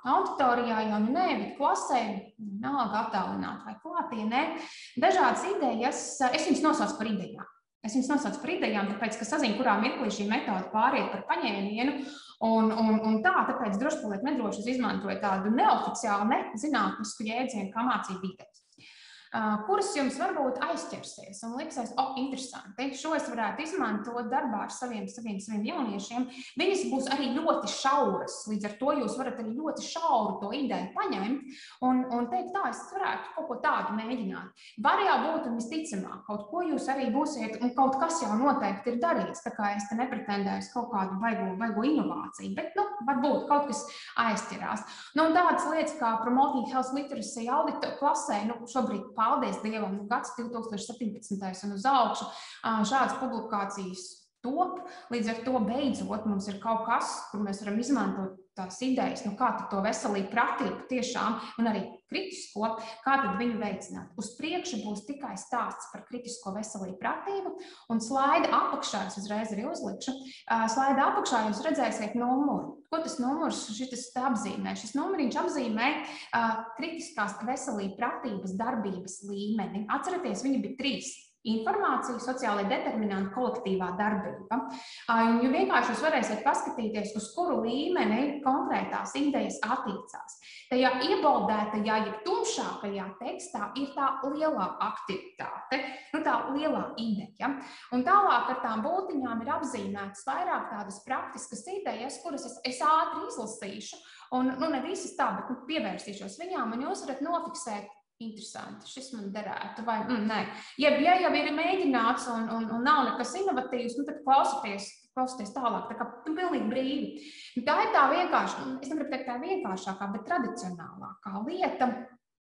auditorijā jau nu nē, bet klasē, vienalga attālināt vai klātienē, dažādas idejas, es viņas nosaucu par idejām. Es viņas nosaucu par idejām, tāpēc, ka sazinu, kurā mirklī šī metode pāriet par paņēmienu, un, un, un tā, tāpēc droši paliek nedroši, es izmantoju tādu neoficiālu, nezinātnisku jēdzienu, kā mācību idejas. Kuras jums varbūt aizķersies un liksies, o, interesanti, šo es varētu izmantot darbā ar saviem, saviem, saviem jauniešiem. Viņas būs arī ļoti šauras, līdz ar to jūs varat arī ļoti šauru to ideju paņemt un, un teikt, tā, es varētu kaut ko tādu mēģināt. Var jau būt un visticamāk, kaut ko jūs arī būsiet, un kaut kas jau noteikti ir darīts, tā kā es te nepretendēju kaut kādu baigo, baigo inovāciju, bet, nu, varbūt kaut kas aizķerās. Nu, un tādas lietas kā Promoting Health Literacy audito klasē, nu, šobrīd paldies Dievam, nu, gads divi tūkstoši septiņpadsmitais un uz augšu šādas publikācijas top. Līdz ar to beidzot mums ir kaut kas, kur mēs varam izmantot tās idejas, nu kā tad to veselību pratību tiešām un arī kritisko, kā tad viņu veicināt. Uz priekšu būs tikai stāsts par kritisko veselību pratību un slaida apakšā, es uzreiz arī uzlikšu, slaida apakšā jūs redzēsiet numuru. Ko tas numurs šitas apzīmē? Šis numuriņš apzīmē uh, kritiskās veselību pratības darbības līmeni. Atceraties, viņi bija trīs. Informācija, sociālai determinanti, kolektīvā darbība. Un jūs vienkārši jūs varēsiet paskatīties, uz kuru līmeni konkrētās idejas attīcās. Tajā iebaldētajā, ja tumšākajā tekstā ir tā lielā aktivitāte, nu tā lielā ideja. Un tālāk ar tām būtiņām ir apzīmētas vairāk tādas praktiskas idejas, kuras es, es ātri izlasīšu, un nu, ne visas tā, bet nu, pievērsīšos viņām, un jūs varat nofiksēt, interesanti, šis man derētu, vai mm, nē. Ja, ja jau ir mēģināts un, un, un nav nekas inovatīvs, nu tad klausoties, klausoties tālāk, tā kā nu, pilnīgi brīvi. Tā ir tā vienkārši, es negribu teikt tā vienkāršākā, bet tradicionālākā lieta.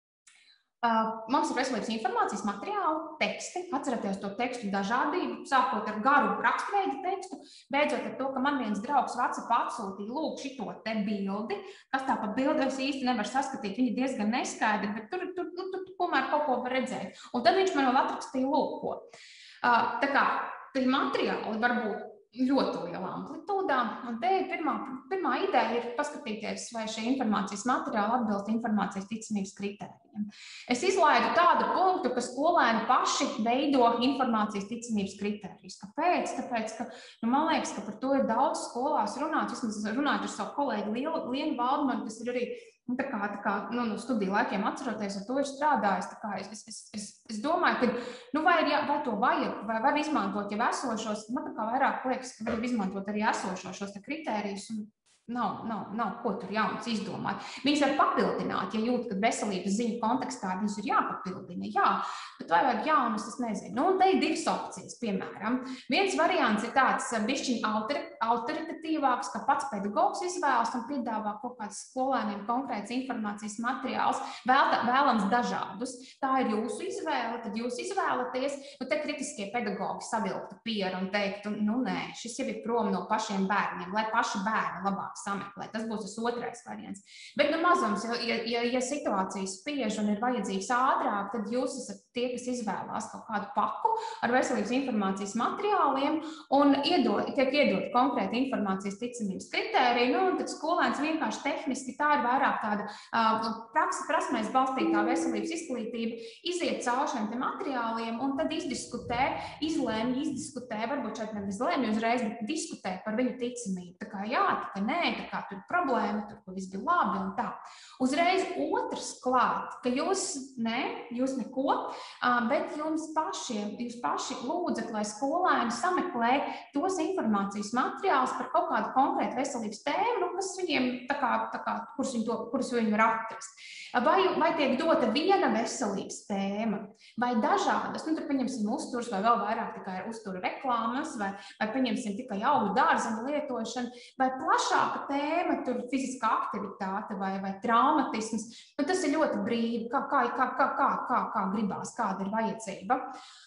Uh, mums ir veselības informācijas materiāli, teksti, atceraties to tekstu dažādību, sākot ar garu rakstveidu tekstu, beidzot ar to, ka man viens draugs WhatsApp atsūtīja, lūk, šito te bildi, kas tā pa bildi es īsti nevar saskatīt, viņi diezgan neskaidri, bet tur, tur, nu, tur tomēr kaut ko var redzēt. Un tad viņš man vēl atrakstīja lūk ko. Uh, tā kā, tie materiāli var būt ļoti lielā amplitūdā, un te pirmā, pirmā ideja ir paskatīties, vai šie informācijas materiāli atbilst informācijas ticamības kritērijiem. Es izlaidu tādu punktu, ka skolēni paši veido informācijas ticamības kritērijus. Kāpēc? Tāpēc, ka, nu, man liekas, ka par to ir daudz skolās runāts, vismaz runāt ar savu kolēģi Lienu Valdmanu, kas ir arī Nu, tā kā, tā kā nu, no studiju laikiem atceroties, ar to ir strādājis. Tā kā es, es, es, es domāju, ka nu, vai, ir, vai to vajag, vai var izmantot jau esošos, man tā kā vairāk liekas, ka var izmantot arī esošos šos kritērijus. Un nav, nav, nav ko tur jauns izdomāt. Viņus var papildināt, ja jūt, ka veselības ziņu kontekstā viņus ir jāpapildina. Jā, bet vai vajag jaunus, es nezinu. Nu, un te ir divas opcijas, piemēram. Viens variants ir tāds bišķiņ autoritatīvāks, ka pats pedagogs izvēlas un piedāvā kaut kāds skolēniem konkrēts informācijas materiāls, vēl, vēlams dažādus. Tā ir jūsu izvēle, tad jūs izvēlaties, nu te kritiskie pedagogi savilktu pieru un teiktu, nu nē, šis jau ir prom no pašiem bērniem, lai paši bērni labāk sameklēt. Tas būs tas otrais variants. Bet nu mazums, ja, ja, ja situācija spiež un ir vajadzīgs ātrāk, tad jūs esat tie, kas izvēlās kaut kādu paku ar veselības informācijas materiāliem un iedod, tiek iedot konkrēti informācijas ticamības kritēriju, nu, un tad skolēns vienkārši tehniski tā ir vairāk tāda uh, praksa, prasmēs balstītā veselības izglītība, iziet cauri šiem te materiāliem un tad izdiskutē, izlēmj, izdiskutē, varbūt šeit nevis lēmj uzreiz, bet diskutē par viņu ticamību. Tā kā jā, tā kā nē, tā kā tur problēma, tur, kur viss bija labi un tā. Uzreiz otrs klāt, ka jūs, ne, jūs neko, bet jums pašiem, jūs paši lūdzat, lai skolēni sameklē tos informācijas materiālus par kaut kādu konkrētu veselības tēmu, kas viņiem, tā kā, tā kā, kurus viņi, to, kurus viņi var atrast. Vai, vai tiek dota viena veselības tēma, vai dažādas, nu, tur paņemsim uzturs, vai vēl vairāk tikai uzturu reklāmas, vai, vai paņemsim tikai augļu dārzeņu lietošanu, vai plašāka tēma, tur fiziskā aktivitāte vai, vai traumatisms, nu, tas ir ļoti brīvi, kā, kā, kā, kā, kā, kā, kā gribās, kāda ir vajadzība.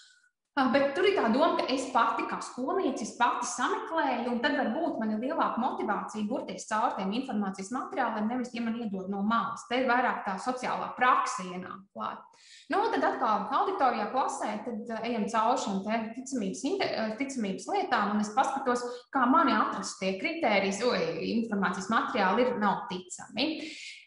Bet tur ir tā doma, ka es pati kā skolnieci, es pati sameklēju, un tad varbūt man ir lielāka motivācija burties caur tiem informācijas materiāliem, nevis, ja man iedod no malas. Te ir vairāk tā sociālā praksa ienāk klāt. Nu, tad atkal auditorijā klasē, tad ejam cauri šiem te ticamības, ticamības lietām, un es paskatos, kā mani atrast tie kritērijas, oi, informācijas materiāli ir nav ticami.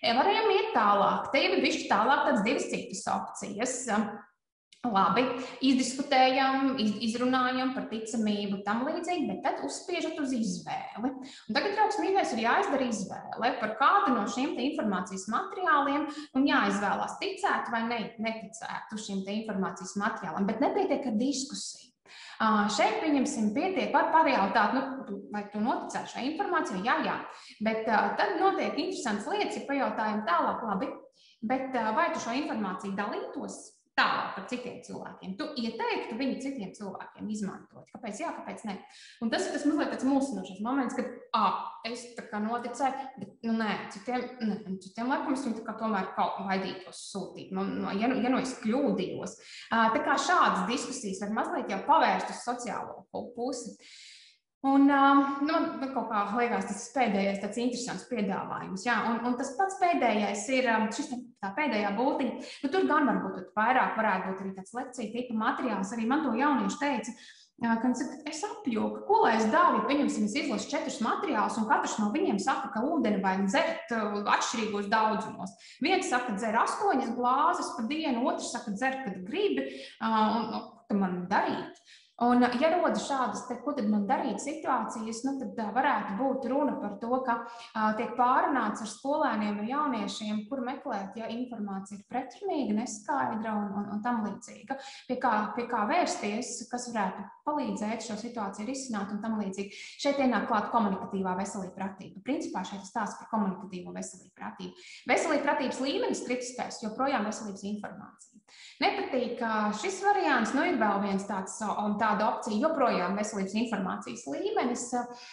Varējām iet tālāk. Te jau ir bišķi tālāk tādas divas citas opcijas. Labi, izdiskutējam, iz, izrunājam par ticamību, tam līdzīgi, bet tad uzspiežat uz izvēli. Un tagad, draugs mīļais, ir jāizdara izvēle par kādu no šiem te informācijas materiāliem un jāizvēlās ticēt vai ne, neticēt uz šiem te informācijas materiāliem, bet nepietiek ar diskusiju. Uh, šeit, pieņemsim, pietiek, var pajautāt, nu, vai tu noticē šai informācijai, jā, jā, bet uh, tad notiek interesants lietas, ja pajautājam tālāk, labi, bet uh, vai tu šo informāciju dalītos tālāk par citiem cilvēkiem. Tu ieteiktu viņu citiem cilvēkiem izmantot. Kāpēc jā, kāpēc ne? Un tas ir tas mazliet tāds mulsinošais moments, kad ā, es tā kā noticēju, bet nu nē, citiem, ne, citiem laikam es viņu tā kā tomēr kaut vaidītos sūtīt, nu, ja, nu, ja nu es kļūdījos. Tā kā šādas diskusijas var mazliet jau pavērst uz sociālo pusi. Un nu, man kaut kā liekas tas pēdējais tāds interesants piedāvājums. Jā, un, un tas pats pēdējais ir šis tā pēdējā būtiņa. Nu, tur gan varbūt vairāk varētu būt arī tāds lekcija tipa materiāls. Arī man to jaunieši teica, ka es apjoku, ko lai es daru, ja pieņemsim, es izlasu četrus materiālus, un katrs no viņiem saka, ka ūdeni vajag dzert atšķirīgos daudzumos. Viens saka, dzer astoņas glāzes pa dienu, otrs saka, dzer, kad gribi, un ko man darīt. Un, ja rodas šādas, te, ko tad man darīt situācijas, nu, tad uh, varētu būt runa par to, ka uh, tiek pārunāts ar skolēniem un jauniešiem, kur meklēt, ja informācija ir pretrunīga, neskaidra un, un, un tam līdzīga, pie kā, pie kā vērsties, kas varētu palīdzēt šo situāciju risināt un tam līdzīgi. Šeit ienāk klāt komunikatīvā veselība pratība. Principā šeit stāsts par komunikatīvo veselību pratību. Veselība pratības līmenis kritiskais, joprojām veselības informācija. Nepatīk šis variants, nu ir vēl viens tāds un tāda opcija, joprojām veselības informācijas līmenis,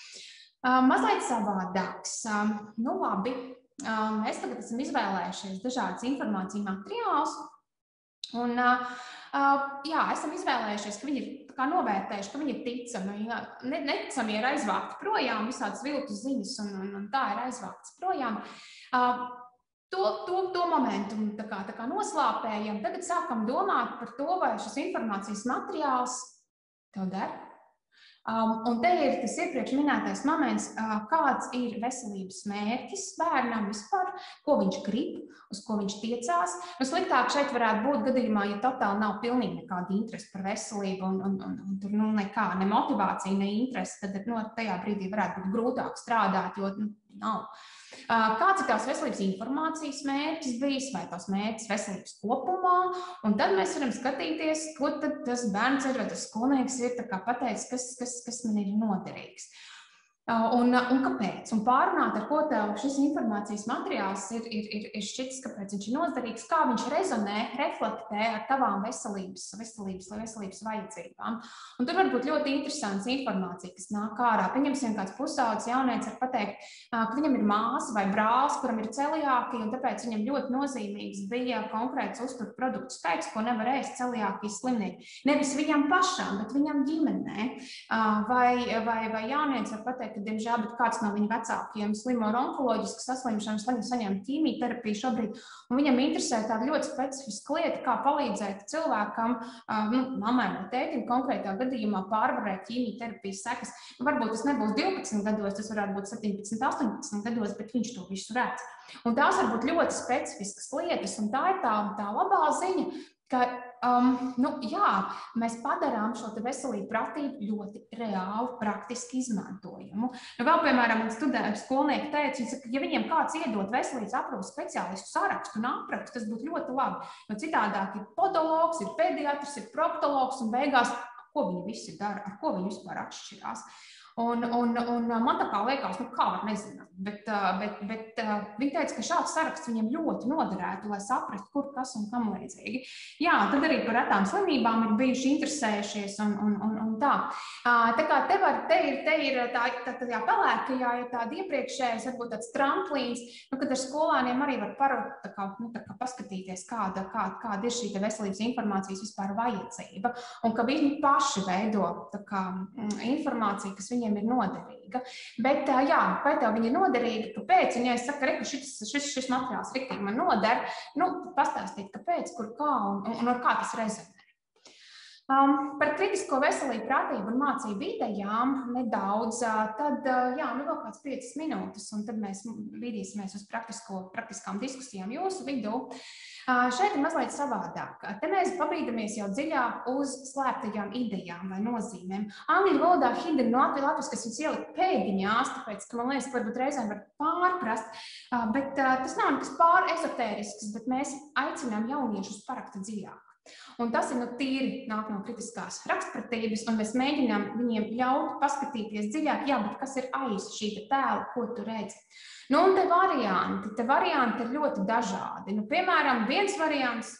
mazliet savādāks. Nu labi, mēs tagad esam izvēlējušies dažādas informācijas materiālus, un jā, esam izvēlējušies, ka viņi ir kā novērtējuši, ka viņi ir ticami. Ne, neticami ir aizvākti projām, visādas viltus ziņas, un, un, un tā ir aizvāktas projām. To, to, to momentu tā kā, tā kā noslāpējam, tagad sākam domāt par to, vai šis informācijas materiāls tev der. Um, un te ir tas iepriekš minētais moments, uh, kāds ir veselības mērķis bērnam vispār, ko viņš grib, uz ko viņš tiecās. Nu, sliktāk šeit varētu būt gadījumā, ja totāli nav pilnīgi nekāda interese par veselību un, un, un, un tur nu, nekā, ne motivācija, ne interese, tad nu, tajā brīdī varētu būt grūtāk strādāt, jo nu, nav. Kāds ir tās veselības informācijas mērķis bijis, vai tās mērķis veselības kopumā, un tad mēs varam skatīties, ko tad tas bērns ir, vai tas skolnieks ir tā kā pateicis, kas, kas, kas man ir noderīgs. Un, un kāpēc? Un pārunāt, ar ko tev šis informācijas materiāls ir, ir, ir, ir šķitis, kāpēc viņš ir noderīgs, kā viņš rezonē, reflektē ar tavām veselības, veselības, veselības vajadzībām. Un tur var būt ļoti interesants informācija, kas nāk ārā. Pieņemsim, kāds pusaudzis jaunietis var pateikt, ka viņam ir māsa vai brālis, kuram ir celiākija, un tāpēc viņam ļoti nozīmīgs bija konkrēts uzturu produktu skaits, ko nevar ēst celiākijas slimnieki. Nevis viņam pašam, bet viņam ģimenē. Vai, vai, vai jaunietis var pateikt, ka, diemžēl, bet kāds no viņa vecākiem slimo ar onkoloģisku saslimšanu, viņš saņem ķīmijterapiju šobrīd, un viņam interesē tāda ļoti specifiska lieta, kā palīdzēt cilvēkam, nu, mammai vai tētim konkrētā gadījumā pārvarēt ķīmijterapijas sekas. Varbūt tas nebūs divpadsmit gados, tas varētu būt septiņpadsmit, astoņpadsmit gados, bet viņš to visu redz. Un tās var būt ļoti specifiskas lietas, un tā ir tā, tā labā ziņa, ka um, nu, jā, mēs padarām šo te veselību pratību ļoti reāli, praktiski izmantojumu. Nu, vēl, piemēram, studenti, skolnieki teica, ka, ja viņiem kāds iedod veselības aprūpes speciālistu sarakstu un aprakstu, tas būtu ļoti labi. Jo citādāk ir podologs, ir pediatrs, ir proktologs, un beigās, ko viņi visi dara, ar ko viņi vispār atšķirās. Un, un, un man tā kā liekas, nu kā var nezināt, bet, bet, bet viņi teica, ka šāds saraksts viņiem ļoti noderētu, lai saprastu, kur, kas un kam līdzīgi. Jā, tad arī par retām slimībām ir bijuši interesējušies un, un, un, un tā. Tā kā te, var, te ir, te ir tā, tā, tā, tā pelēkajā, ir tāda iepriekšējais, varbūt tāds tramplīns, nu, kad ar skolāniem arī var parot, tā kā, nu, tā kā paskatīties, kāda, kāda, kāda ir šī veselības informācijas vispār vajadzība, un ka viņi paši veido tā kā, informāciju, kas viņiem ir noderīga. Bet, jā, vai tev viņa ir noderīga, kāpēc? Un, ja es saku, ka šis, šis, šis materiāls riktīgi man noder, nu, pastāstīt, kāpēc, kur, kā un, un ar kā tas rezonē. Um, par kritisko veselību, prātību un mācību idejām nedaudz, tad, jā, nu vēl kāds piecas minūtes, un tad mēs vidīsimies uz praktisko, praktiskām diskusijām jūsu vidū. Uh, šeit ir mazliet savādāk. Te mēs pabīdamies jau dziļāk uz slēptajām idejām vai nozīmēm. Angļu valodā hidden no latviski, kas jums ielikt pēdiņās, tāpēc, ka man liekas, ka varbūt reizēm var pārprast, uh, bet uh, tas nav nekas pārezotērisks, bet mēs aicinām jauniešus parakta dziļāk. Un tas ir nu, tīri nāk no kritiskās rakstpratības, un mēs mēģinām viņiem ļaut paskatīties dziļāk, jā, bet kas ir aiz šī tēla, ko tu redzi. Nu, un te varianti, te varianti ir ļoti dažādi. Nu, piemēram, viens variants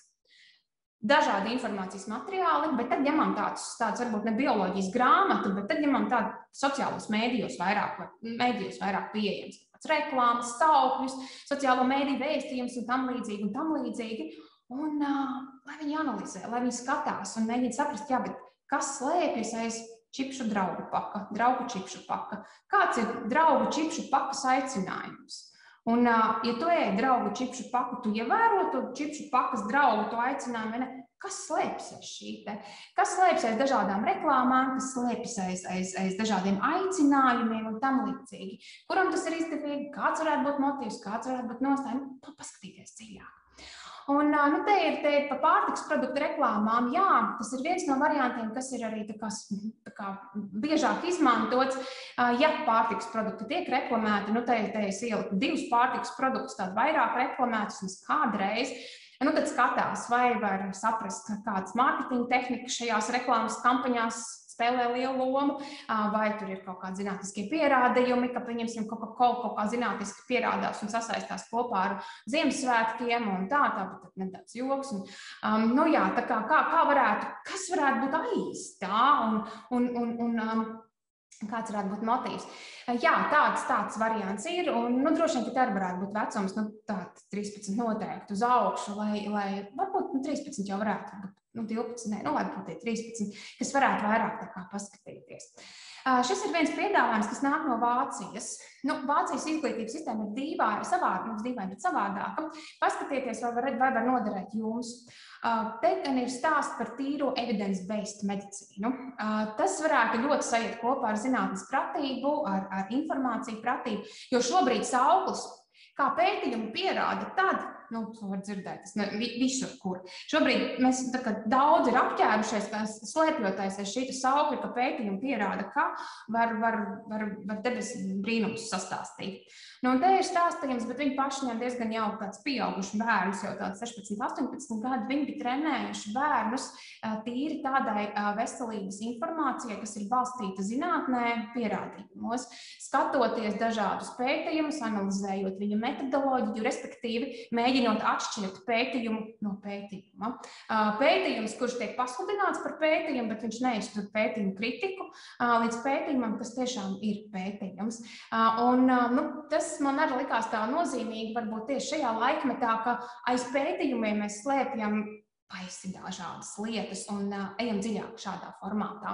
– dažādi informācijas materiāli, bet tad ņemam tādus, tādus varbūt ne bioloģijas grāmatu, bet tad ņemam tādu sociālos mēdījos vairāk, mēdījos vairāk pieejams. Reklāmas, saukļus, sociālo mēdīju vēstījums un tam līdzīgi un tam līdzīgi. Un, uh, lai viņi analizē, lai viņi skatās un mēģina saprast, jā, bet kas slēpjas aiz čipšu draugu paka, draugu čipšu paka. Kāds ir draugu čipšu pakas aicinājums? Un, uh, ja tu ej draugu čipšu paku, tu ievēro to čipšu pakas draugu, to aicinājumu, ne? Kas slēpjas aiz šī te? Kas slēpjas aiz dažādām reklāmām, kas slēpjas aiz, aiz, aiz dažādiem aicinājumiem un tam līdzīgi? Kuram tas ir izdevīgi? Kāds varētu būt motīvs, kāds varētu būt nostājumi? To paskatīties dziļāk. Un, nu, te ir, te ir pa pārtiks produktu reklāmām, jā, tas ir viens no variantiem, kas ir arī tā kā, tā kā biežāk izmantots. Ja pārtiks produkti tiek reklamēti, nu, te, te es ieliku divus pārtiks produktus, tādu vairāk reklamētus, un kādreiz, nu, tad skatās, vai var saprast, kādas mārketinga tehnikas šajās reklāmas kampaņās spēlē lielu lomu, vai tur ir kaut kādi zinātniskie pierādījumi, ka, pieņemsim, kaut kā, kaut kā zinātniski pierādās un sasaistās kopā ar Ziemassvētkiem un tā, tāpat nedaudz joks. Un, um, nu jā, tā kā, kā, kā varētu, kas varētu būt aiz tā un, un, un, un um, kāds varētu būt motīvs. Jā, tāds, tāds variants ir, un nu, droši vien, ka tā varētu būt vecums, nu, tāds trīspadsmit noteikti uz augšu, lai, lai varbūt nu, trīspadsmit jau varētu būt. Nu, divpadsmit, ne, nu, varbūt tie trīspadsmit, kas varētu vairāk tā kā paskatīties. Uh, šis ir viens piedāvājums, kas nāk no Vācijas. Nu, Vācijas izglītības sistēma ir dīvā, savāda, mums dīvaini, bet savādāka. Paskatieties, vai var, vai var noderēt jums. Uh, te ir stāsts par tīro evidence-based medicīnu. Uh, tas varētu ļoti sajiet kopā ar zinātnes pratību, ar, ar informāciju pratību, jo šobrīd sauklis, kā pētījumi pierāda, tad, nu, to var dzirdēt, tas ne, visur, kur. Šobrīd mēs tā kā daudz ir apķērušies, slēpjoties aiz šī saukļa, ka pētījumi pierāda, ka var, var, var, var debes brīnums sastāstīt. Nu, un te ir stāstījums, bet viņi paši ņem diezgan jau tāds pieauguši bērnus, jau tāds sešpadsmit, astoņpadsmit gadi, viņi bija trenējuši bērnus tīri tādai veselības informācijai, kas ir balstīta zinātnē, pierādījumos, skatoties dažādus pētījumus, analizējot viņu metodoloģiju, respektīvi mēģinot atšķirt pētījumu no pētījuma. Pētījums, kurš tiek pasludināts par pētījumu, bet viņš neiztur pētījumu kritiku līdz pētījumam, kas tiešām ir pētījums. Un, nu, tas man arī likās tā nozīmīgi, varbūt tieši šajā laikmetā, ka aiz pētījumiem mēs slēpjam paisi dažādas lietas un uh, ejam dziļāk šādā formātā.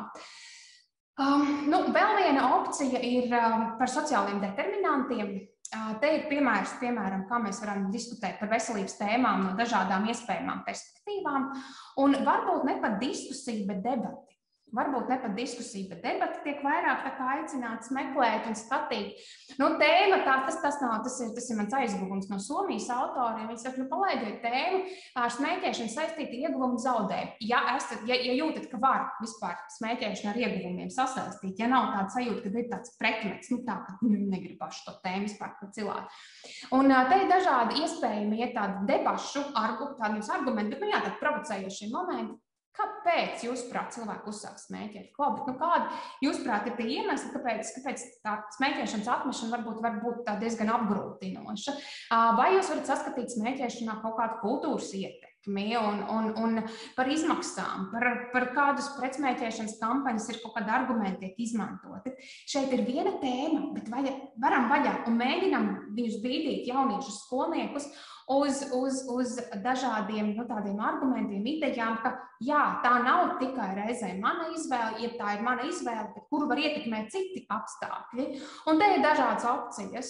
Um, nu, vēl viena opcija ir um, par sociāliem determinantiem. Uh, te ir piemērs, piemēram, kā mēs varam diskutēt par veselības tēmām no dažādām iespējamām perspektīvām, un varbūt ne pat diskusija, bet debati. Varbūt ne pat diskusija, bet debati tiek vairāk tā kā aicināts meklēt un skatīt. Nu, tēma, tā, tas, tas, nav, tas, ir, tas ir mans aizguvums no Somijas autoriem. Viņi saka, nu, palaidiet tēmu ar smēķēšanu saistīti ieguvumu zaudējumu. Ja, esat, ja, ja jūtat, ka var vispār smēķēšanu ar ieguvumiem sasaistīt, ja nav tāda sajūta, ka ir tāds pretmets, nu tā, ka negribašu to tēmu vispār pacilāt. Un te ir dažādi iespējami, ja tādi debašu, tādi argumenti, bet, nu jā, tādi provocējošie momenti. Kāpēc, jūsuprāt, cilvēki uzsāk smēķēt? Klau, bet, nu, kādi, jūsuprāt, ir tie iemesli, kāpēc, kāpēc tā smēķēšanas atmešana varbūt var būt tā diezgan apgrūtinoša? Vai jūs varat saskatīt smēķēšanā kaut kādu kultūras ietekmi un, un, un par izmaksām, par, par kādus pretsmēķēšanas kampaņas ir kaut kādi argumenti tiek izmantoti? Šeit ir viena tēma, bet vaļa, varam vaļā un mēģinam viņus bīdīt jauniešus skolniekus uz, uz, uz dažādiem nu, tādiem argumentiem, idejām, ka jā, tā nav tikai reizē mana izvēle, ja tā ir mana izvēle, bet kuru var ietekmēt citi apstākļi. Un te ir dažādas opcijas.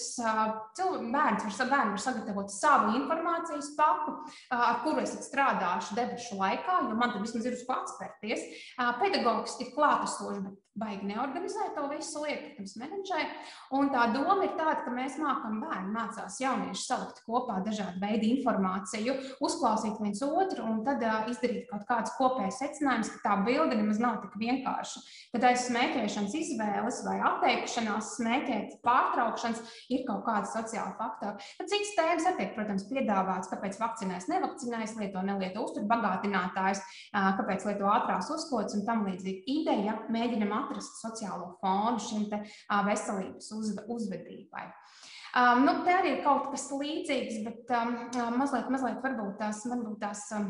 Bērns var, bērni var sagatavot savu informācijas paku, ar kuru es strādāšu debašu laikā, jo man tad vismaz ir uz ko atspērties. Pedagogs ir klātesošs, bet baigi neorganizē to visu lietu, protams, menedžē. Un tā doma ir tāda, ka mēs mākam bērni, mācās jaunieši salikt kopā dažādu veidu informāciju, uzklausīt viens otru un tad uh, izdarīt kaut kāds kopējs secinājums, ka tā bilde nemaz nav tik vienkārša. Kad aiz smēķēšanas izvēles vai atteikšanās smēķēt, pārtraukšanas ir kaut kāda sociāla faktora. Tad citas tēmas arī tiek, protams, piedāvāts, kāpēc vakcinēs, nevakcinēs, lieto, nelieto uzturbagātinātājs, uh, kāpēc lieto ātrās uzkodas un tam līdzīgi. Ideja mēģinam atrast sociālo fonu šim te uh, veselības uzve, uzvedībai. Um, nu, te arī ir kaut kas līdzīgs, bet um, mazliet, mazliet varbūt tās, varbūt tās, um,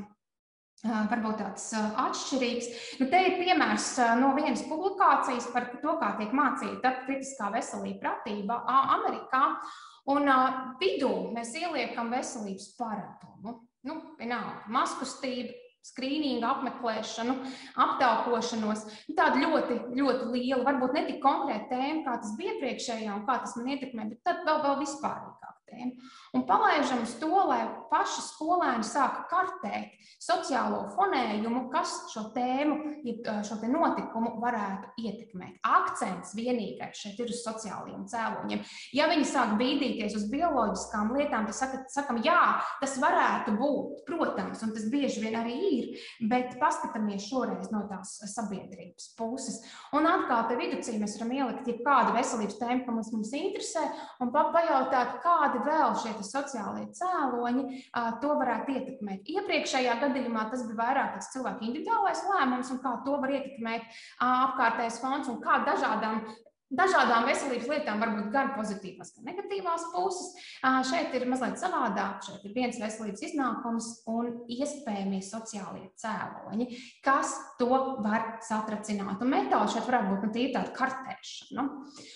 varbūt tāds uh, atšķirīgs. Nu, te ir piemērs uh, no vienas publikācijas par to, kā tiek mācīta kritiskā veselība pratība uh, Amerikā. Un uh, vidū mēs ieliekam veselības paradumu. Nu, vienalga, mazkustība, skrīninga apmeklēšanu, aptaukošanos, tāda ļoti, ļoti liela, varbūt ne tik konkrēta tēma, kā tas bija iepriekšējā un kā tas man ietekmē, bet tad vēl, vēl vispārīgāk tēma. Un palaižam uz to, lai paši skolēni sāka kartēt sociālo fonējumu, kas šo tēmu, šo te notikumu varētu ietekmēt. Akcents vienīgais šeit ir uz sociālajiem cēloņiem. Ja viņi sāk bīdīties uz bioloģiskām lietām, tad saka, sakam, jā, tas varētu būt, protams, un tas bieži vien arī ir, bet paskatāmies šoreiz no tās sabiedrības puses. Un atkal te viducī mēs varam ielikt jebkādu veselības tēmu, ka mums, mums interesē, un pajautāt, kādi vēl šie sociālie cēloņi to varētu ietekmēt. Iepriekšējā gadījumā tas bija vairāk tāds cilvēku individuālais lēmums un kā to var ietekmēt apkārtējais fons un kā dažādām Dažādām veselības lietām var būt gan pozitīvās, gan negatīvās puses. Šeit ir mazliet savādāk, šeit ir viens veselības iznākums un iespējamie sociālie cēloņi, kas to var satracināt. Un metode šeit varētu būt nu, tīri tāda kartēšana.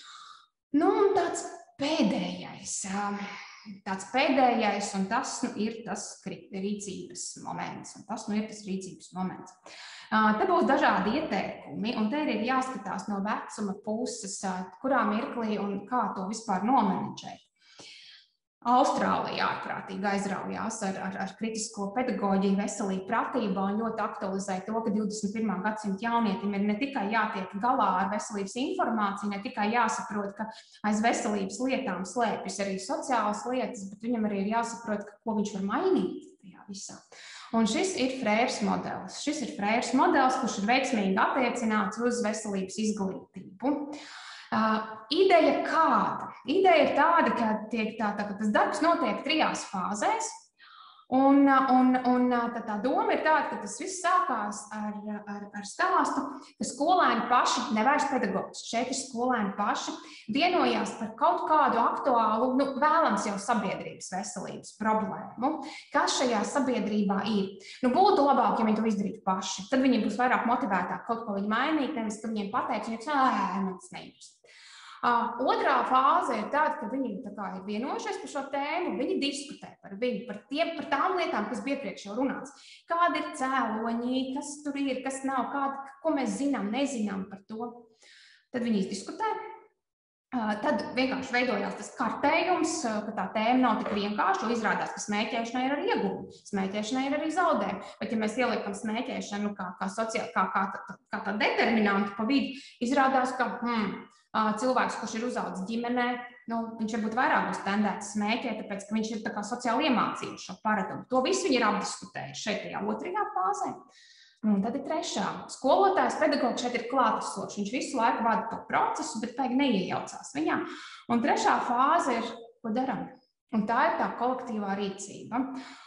Nu, un tāds pēdējais, tāds pēdējais, un tas nu, ir tas rīcības moments, un tas nu, ir tas rīcības moments. Te būs dažādi ieteikumi, un te ir jāskatās no vecuma puses, kurā mirklī un kā to vispār nomenedžēt. Austrālijā ārprātīgi aizraujās ar, ar, ar kritisko pedagoģiju, veselību pratībā un ļoti aktualizē to, ka divdesmit pirmā gadsimta jaunietim ir ne tikai jātiek galā ar veselības informāciju, ne tikai jāsaprot, ka aiz veselības lietām slēpjas arī sociālas lietas, bet viņam arī ir jāsaprot, ka, ko viņš var mainīt tajā visā. Un šis ir Frēras modelis. Šis ir Frēras modelis, kurš ir veiksmīgi attiecināts uz veselības izglītību. Uh, ideja kāda? Ideja ir tāda, ka, tiek tā, tā, ka tas darbs notiek trijās fāzēs, un, un, un tā, tā doma ir tāda, ka tas viss sākās ar, ar, ar stāstu, ka skolēni paši, nevairs pedagogs, šeit ir skolēni paši, vienojās par kaut kādu aktuālu, nu, vēlams jau sabiedrības veselības problēmu, kas šajā sabiedrībā ir. Nu, būtu labāk, ja viņi to izdarītu paši. Tad viņi būs vairāk motivētāk kaut ko viņi mainīt, nevis, ka viņiem pateiks, viņiem ē, man tas neinteresē. Uh, otrā fāze ir tāda, ka viņi tā kā ir vienojušies par šo tēmu, viņi diskutē par viņu, par, tiem, par tām lietām, kas bija iepriekš jau runāts. Kādi ir cēloņi, kas tur ir, kas nav, kāda, ko mēs zinām, nezinām par to. Tad viņi diskutē. Uh, tad vienkārši veidojās tas kartējums, uh, ka tā tēma nav tik vienkārša, jo izrādās, ka smēķēšanai ir arī ieguvumi, smēķēšanai ir arī zaudējumi. Bet, ja mēs ieliekam smēķēšanu kā, kā, sociāli, kā, kā, kā, kā tā determinantu pa vidu, izrādās, ka hmm, cilvēks, kurš ir uzaudzis ģimenē, nu, viņš varbūt vairāk būs tendēts smēķēt, tāpēc, ka viņš ir tā kā sociāli iemācījuši šo paradumu. To visu viņi ir apdiskutējuši šeit tajā otrajā fāzē. Un tad ir trešā. Skolotājs, pedagogs šeit ir klātesošs. Viņš visu laiku vada to procesu, bet pēkšņi neiejaucās viņā. Un trešā fāze ir, ko darām. Un tā ir tā kolektīvā rīcība.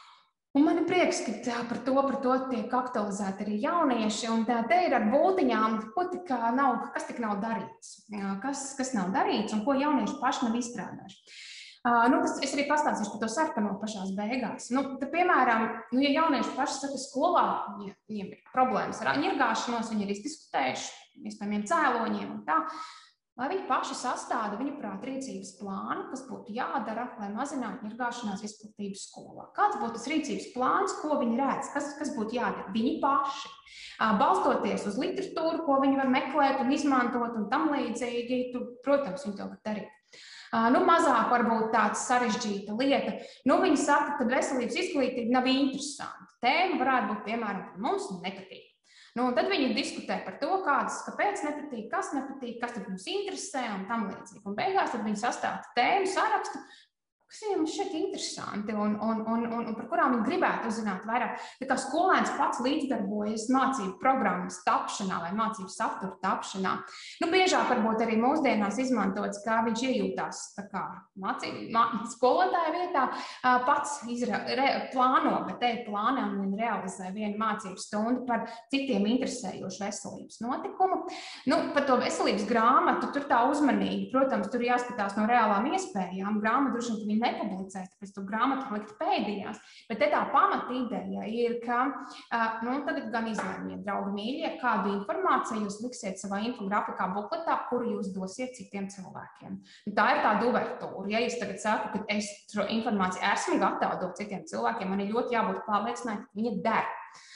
Un man ir prieks, ka par to, par to tiek aktualizēti arī jaunieši, un te ir ar būtiņām, ko tik nav, kas tik nav darīts, kas, kas nav darīts un ko jaunieši paši nav izstrādājuši. Uh, nu, tas, es arī pastāstīšu par to sarkano pašās beigās. Nu, te, piemēram, nu, ja jaunieši paši saka skolā, ja viņiem ir problēmas ar ņirgāšanos, viņi ir izdiskutējuši iespējamiem cēloņiem un tā, lai viņi paši sastāda viņu prāt rīcības plānu, kas būtu jādara, lai mazinātu ņirgāšanās izplatību skolā. Kāds būtu tas rīcības plāns, ko viņi redz, kas, kas būtu jādara? Viņi paši. Balstoties uz literatūru, ko viņi var meklēt un izmantot un tam līdzīgi, tu, protams, viņi to var darīt. Nu, mazāk varbūt tāds sarežģīta lieta. Nu, viņi saka, ka veselības izglītība nav interesanta. Tēma varētu būt, piemēram, mums nepatīk. Nu, un tad viņi diskutē par to, kādas, kāpēc nepatīk, kas nepatīk, kas tad mums interesē un tam līdzīgi. Un beigās tad viņi sastāda tēmu sarakstu, kas viņiem šķiet interesanti un, un, un, un, un par kurām viņi gribētu uzzināt vairāk. Tā kā skolēns pats līdzdarbojas mācību programmas tapšanā vai mācību satura tapšanā. Nu, biežāk varbūt arī mūsdienās izmantots, kā viņš iejūtās tā kā mācību, mā, skolotāja vietā, pats izra, re, plāno, bet te plānā un realizē vienu mācību stundu par citiem interesējošu veselības notikumu. Nu, par to veselības grāmatu, tur tā uzmanīgi, protams, tur jāskatās no reālām iespējām. Grāmatu droši vien nepublicēs, tāpēc tu grāmatu likt pēdījās, bet te tā pamata ideja ir, ka, nu, tagad gan izlēmiet, draugi mīļie, kādu informāciju jūs liksiet savā infografikā bukletā, kuru jūs dosiet citiem cilvēkiem. Un tā ir tāda uvertūra. Ja es tagad saku, ka es šo informāciju esmu gatava dot citiem cilvēkiem, man ir ļoti jābūt pārliecināti, ka viņa der.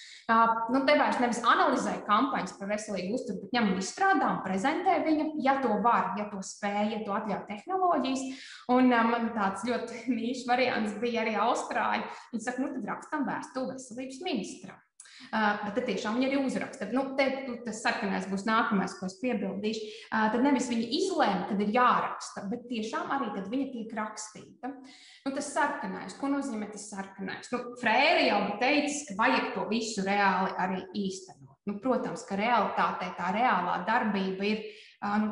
Nu, te vairs nevis analizē kampaņas par veselīgu uzturu, bet ņem un izstrādā un prezentē viņu, ja to var, ja to spēj, ja to atļauj tehnoloģijas. Un man tāds ļoti mīļš variants bija arī Austrāļi. Viņi saka, nu tad rakstam vēstuli veselības ministram. Uh, bet te tiešām viņi arī uzraksta. Nu, te, tas sarkanais būs nākamais, ko es piebildīšu. Uh, tad nevis viņi izlēma, kad ir jāraksta, bet tiešām arī tad viņa tiek rakstīta. Nu, tas sarkanais, ko nozīmē tas sarkanais? Nu, Frēri jau teicis, ka vajag to visu reāli arī īstenot. Nu, protams, ka realitātē tā reālā darbība ir um,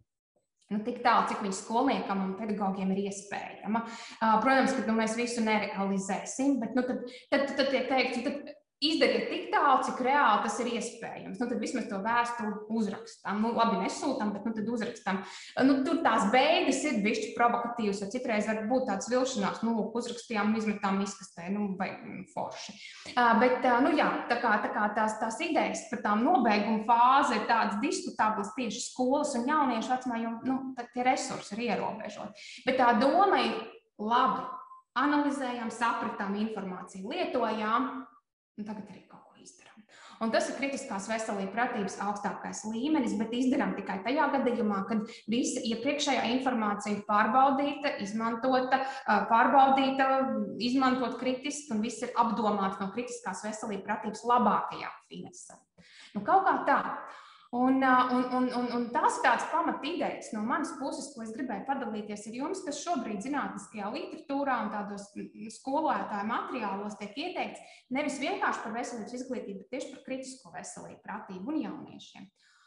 nu, tik tālu, cik viņa skolniekam un pedagogiem ir iespējama. Uh, protams, ka nu, mēs visu nerealizēsim, bet nu, tad, tad, tad tiek teikts, tad izdariet tik tālu, cik reāli tas ir iespējams. Nu, tad vismaz to vēstuli uzrakstam. Nu, labi, nesūtam, bet nu, tad uzrakstam. Nu, tur tās beigas ir bišķi provokatīvas, jo citreiz var būt tāds vilšanās, nu, uzrakstījām, izmetām izkastē, nu, vai forši. Uh, bet, uh, nu, jā, tā kā, tā kā tās, tās idejas par tām nobeigumu fāzi ir tādas diskutablas tieši skolas un jauniešu vecumā, jo, nu, tie resursi ir ierobežoti. Bet tā doma ir labi. Analizējām, sapratām informāciju, lietojām, un tagad arī kaut ko izdarām. Un tas ir kritiskās veselības pratības augstākais līmenis, bet izdarām tikai tajā gadījumā, kad visa iepriekšējā informācija ir pārbaudīta, izmantota, pārbaudīta, izmantot kritiski, un viss ir apdomāts no kritiskās veselības pratības labākajā finesā. Nu, kaut kā tā. Un, un, un, un, un tās ir tādas pamat idejas no manas puses, ko es gribēju padalīties ar jums, kas šobrīd zinātniskajā literatūrā un tādos skolētāju materiālos tiek ieteikts nevis vienkārši par veselības izglītību, bet tieši par kritisko veselību, pratību un jauniešiem.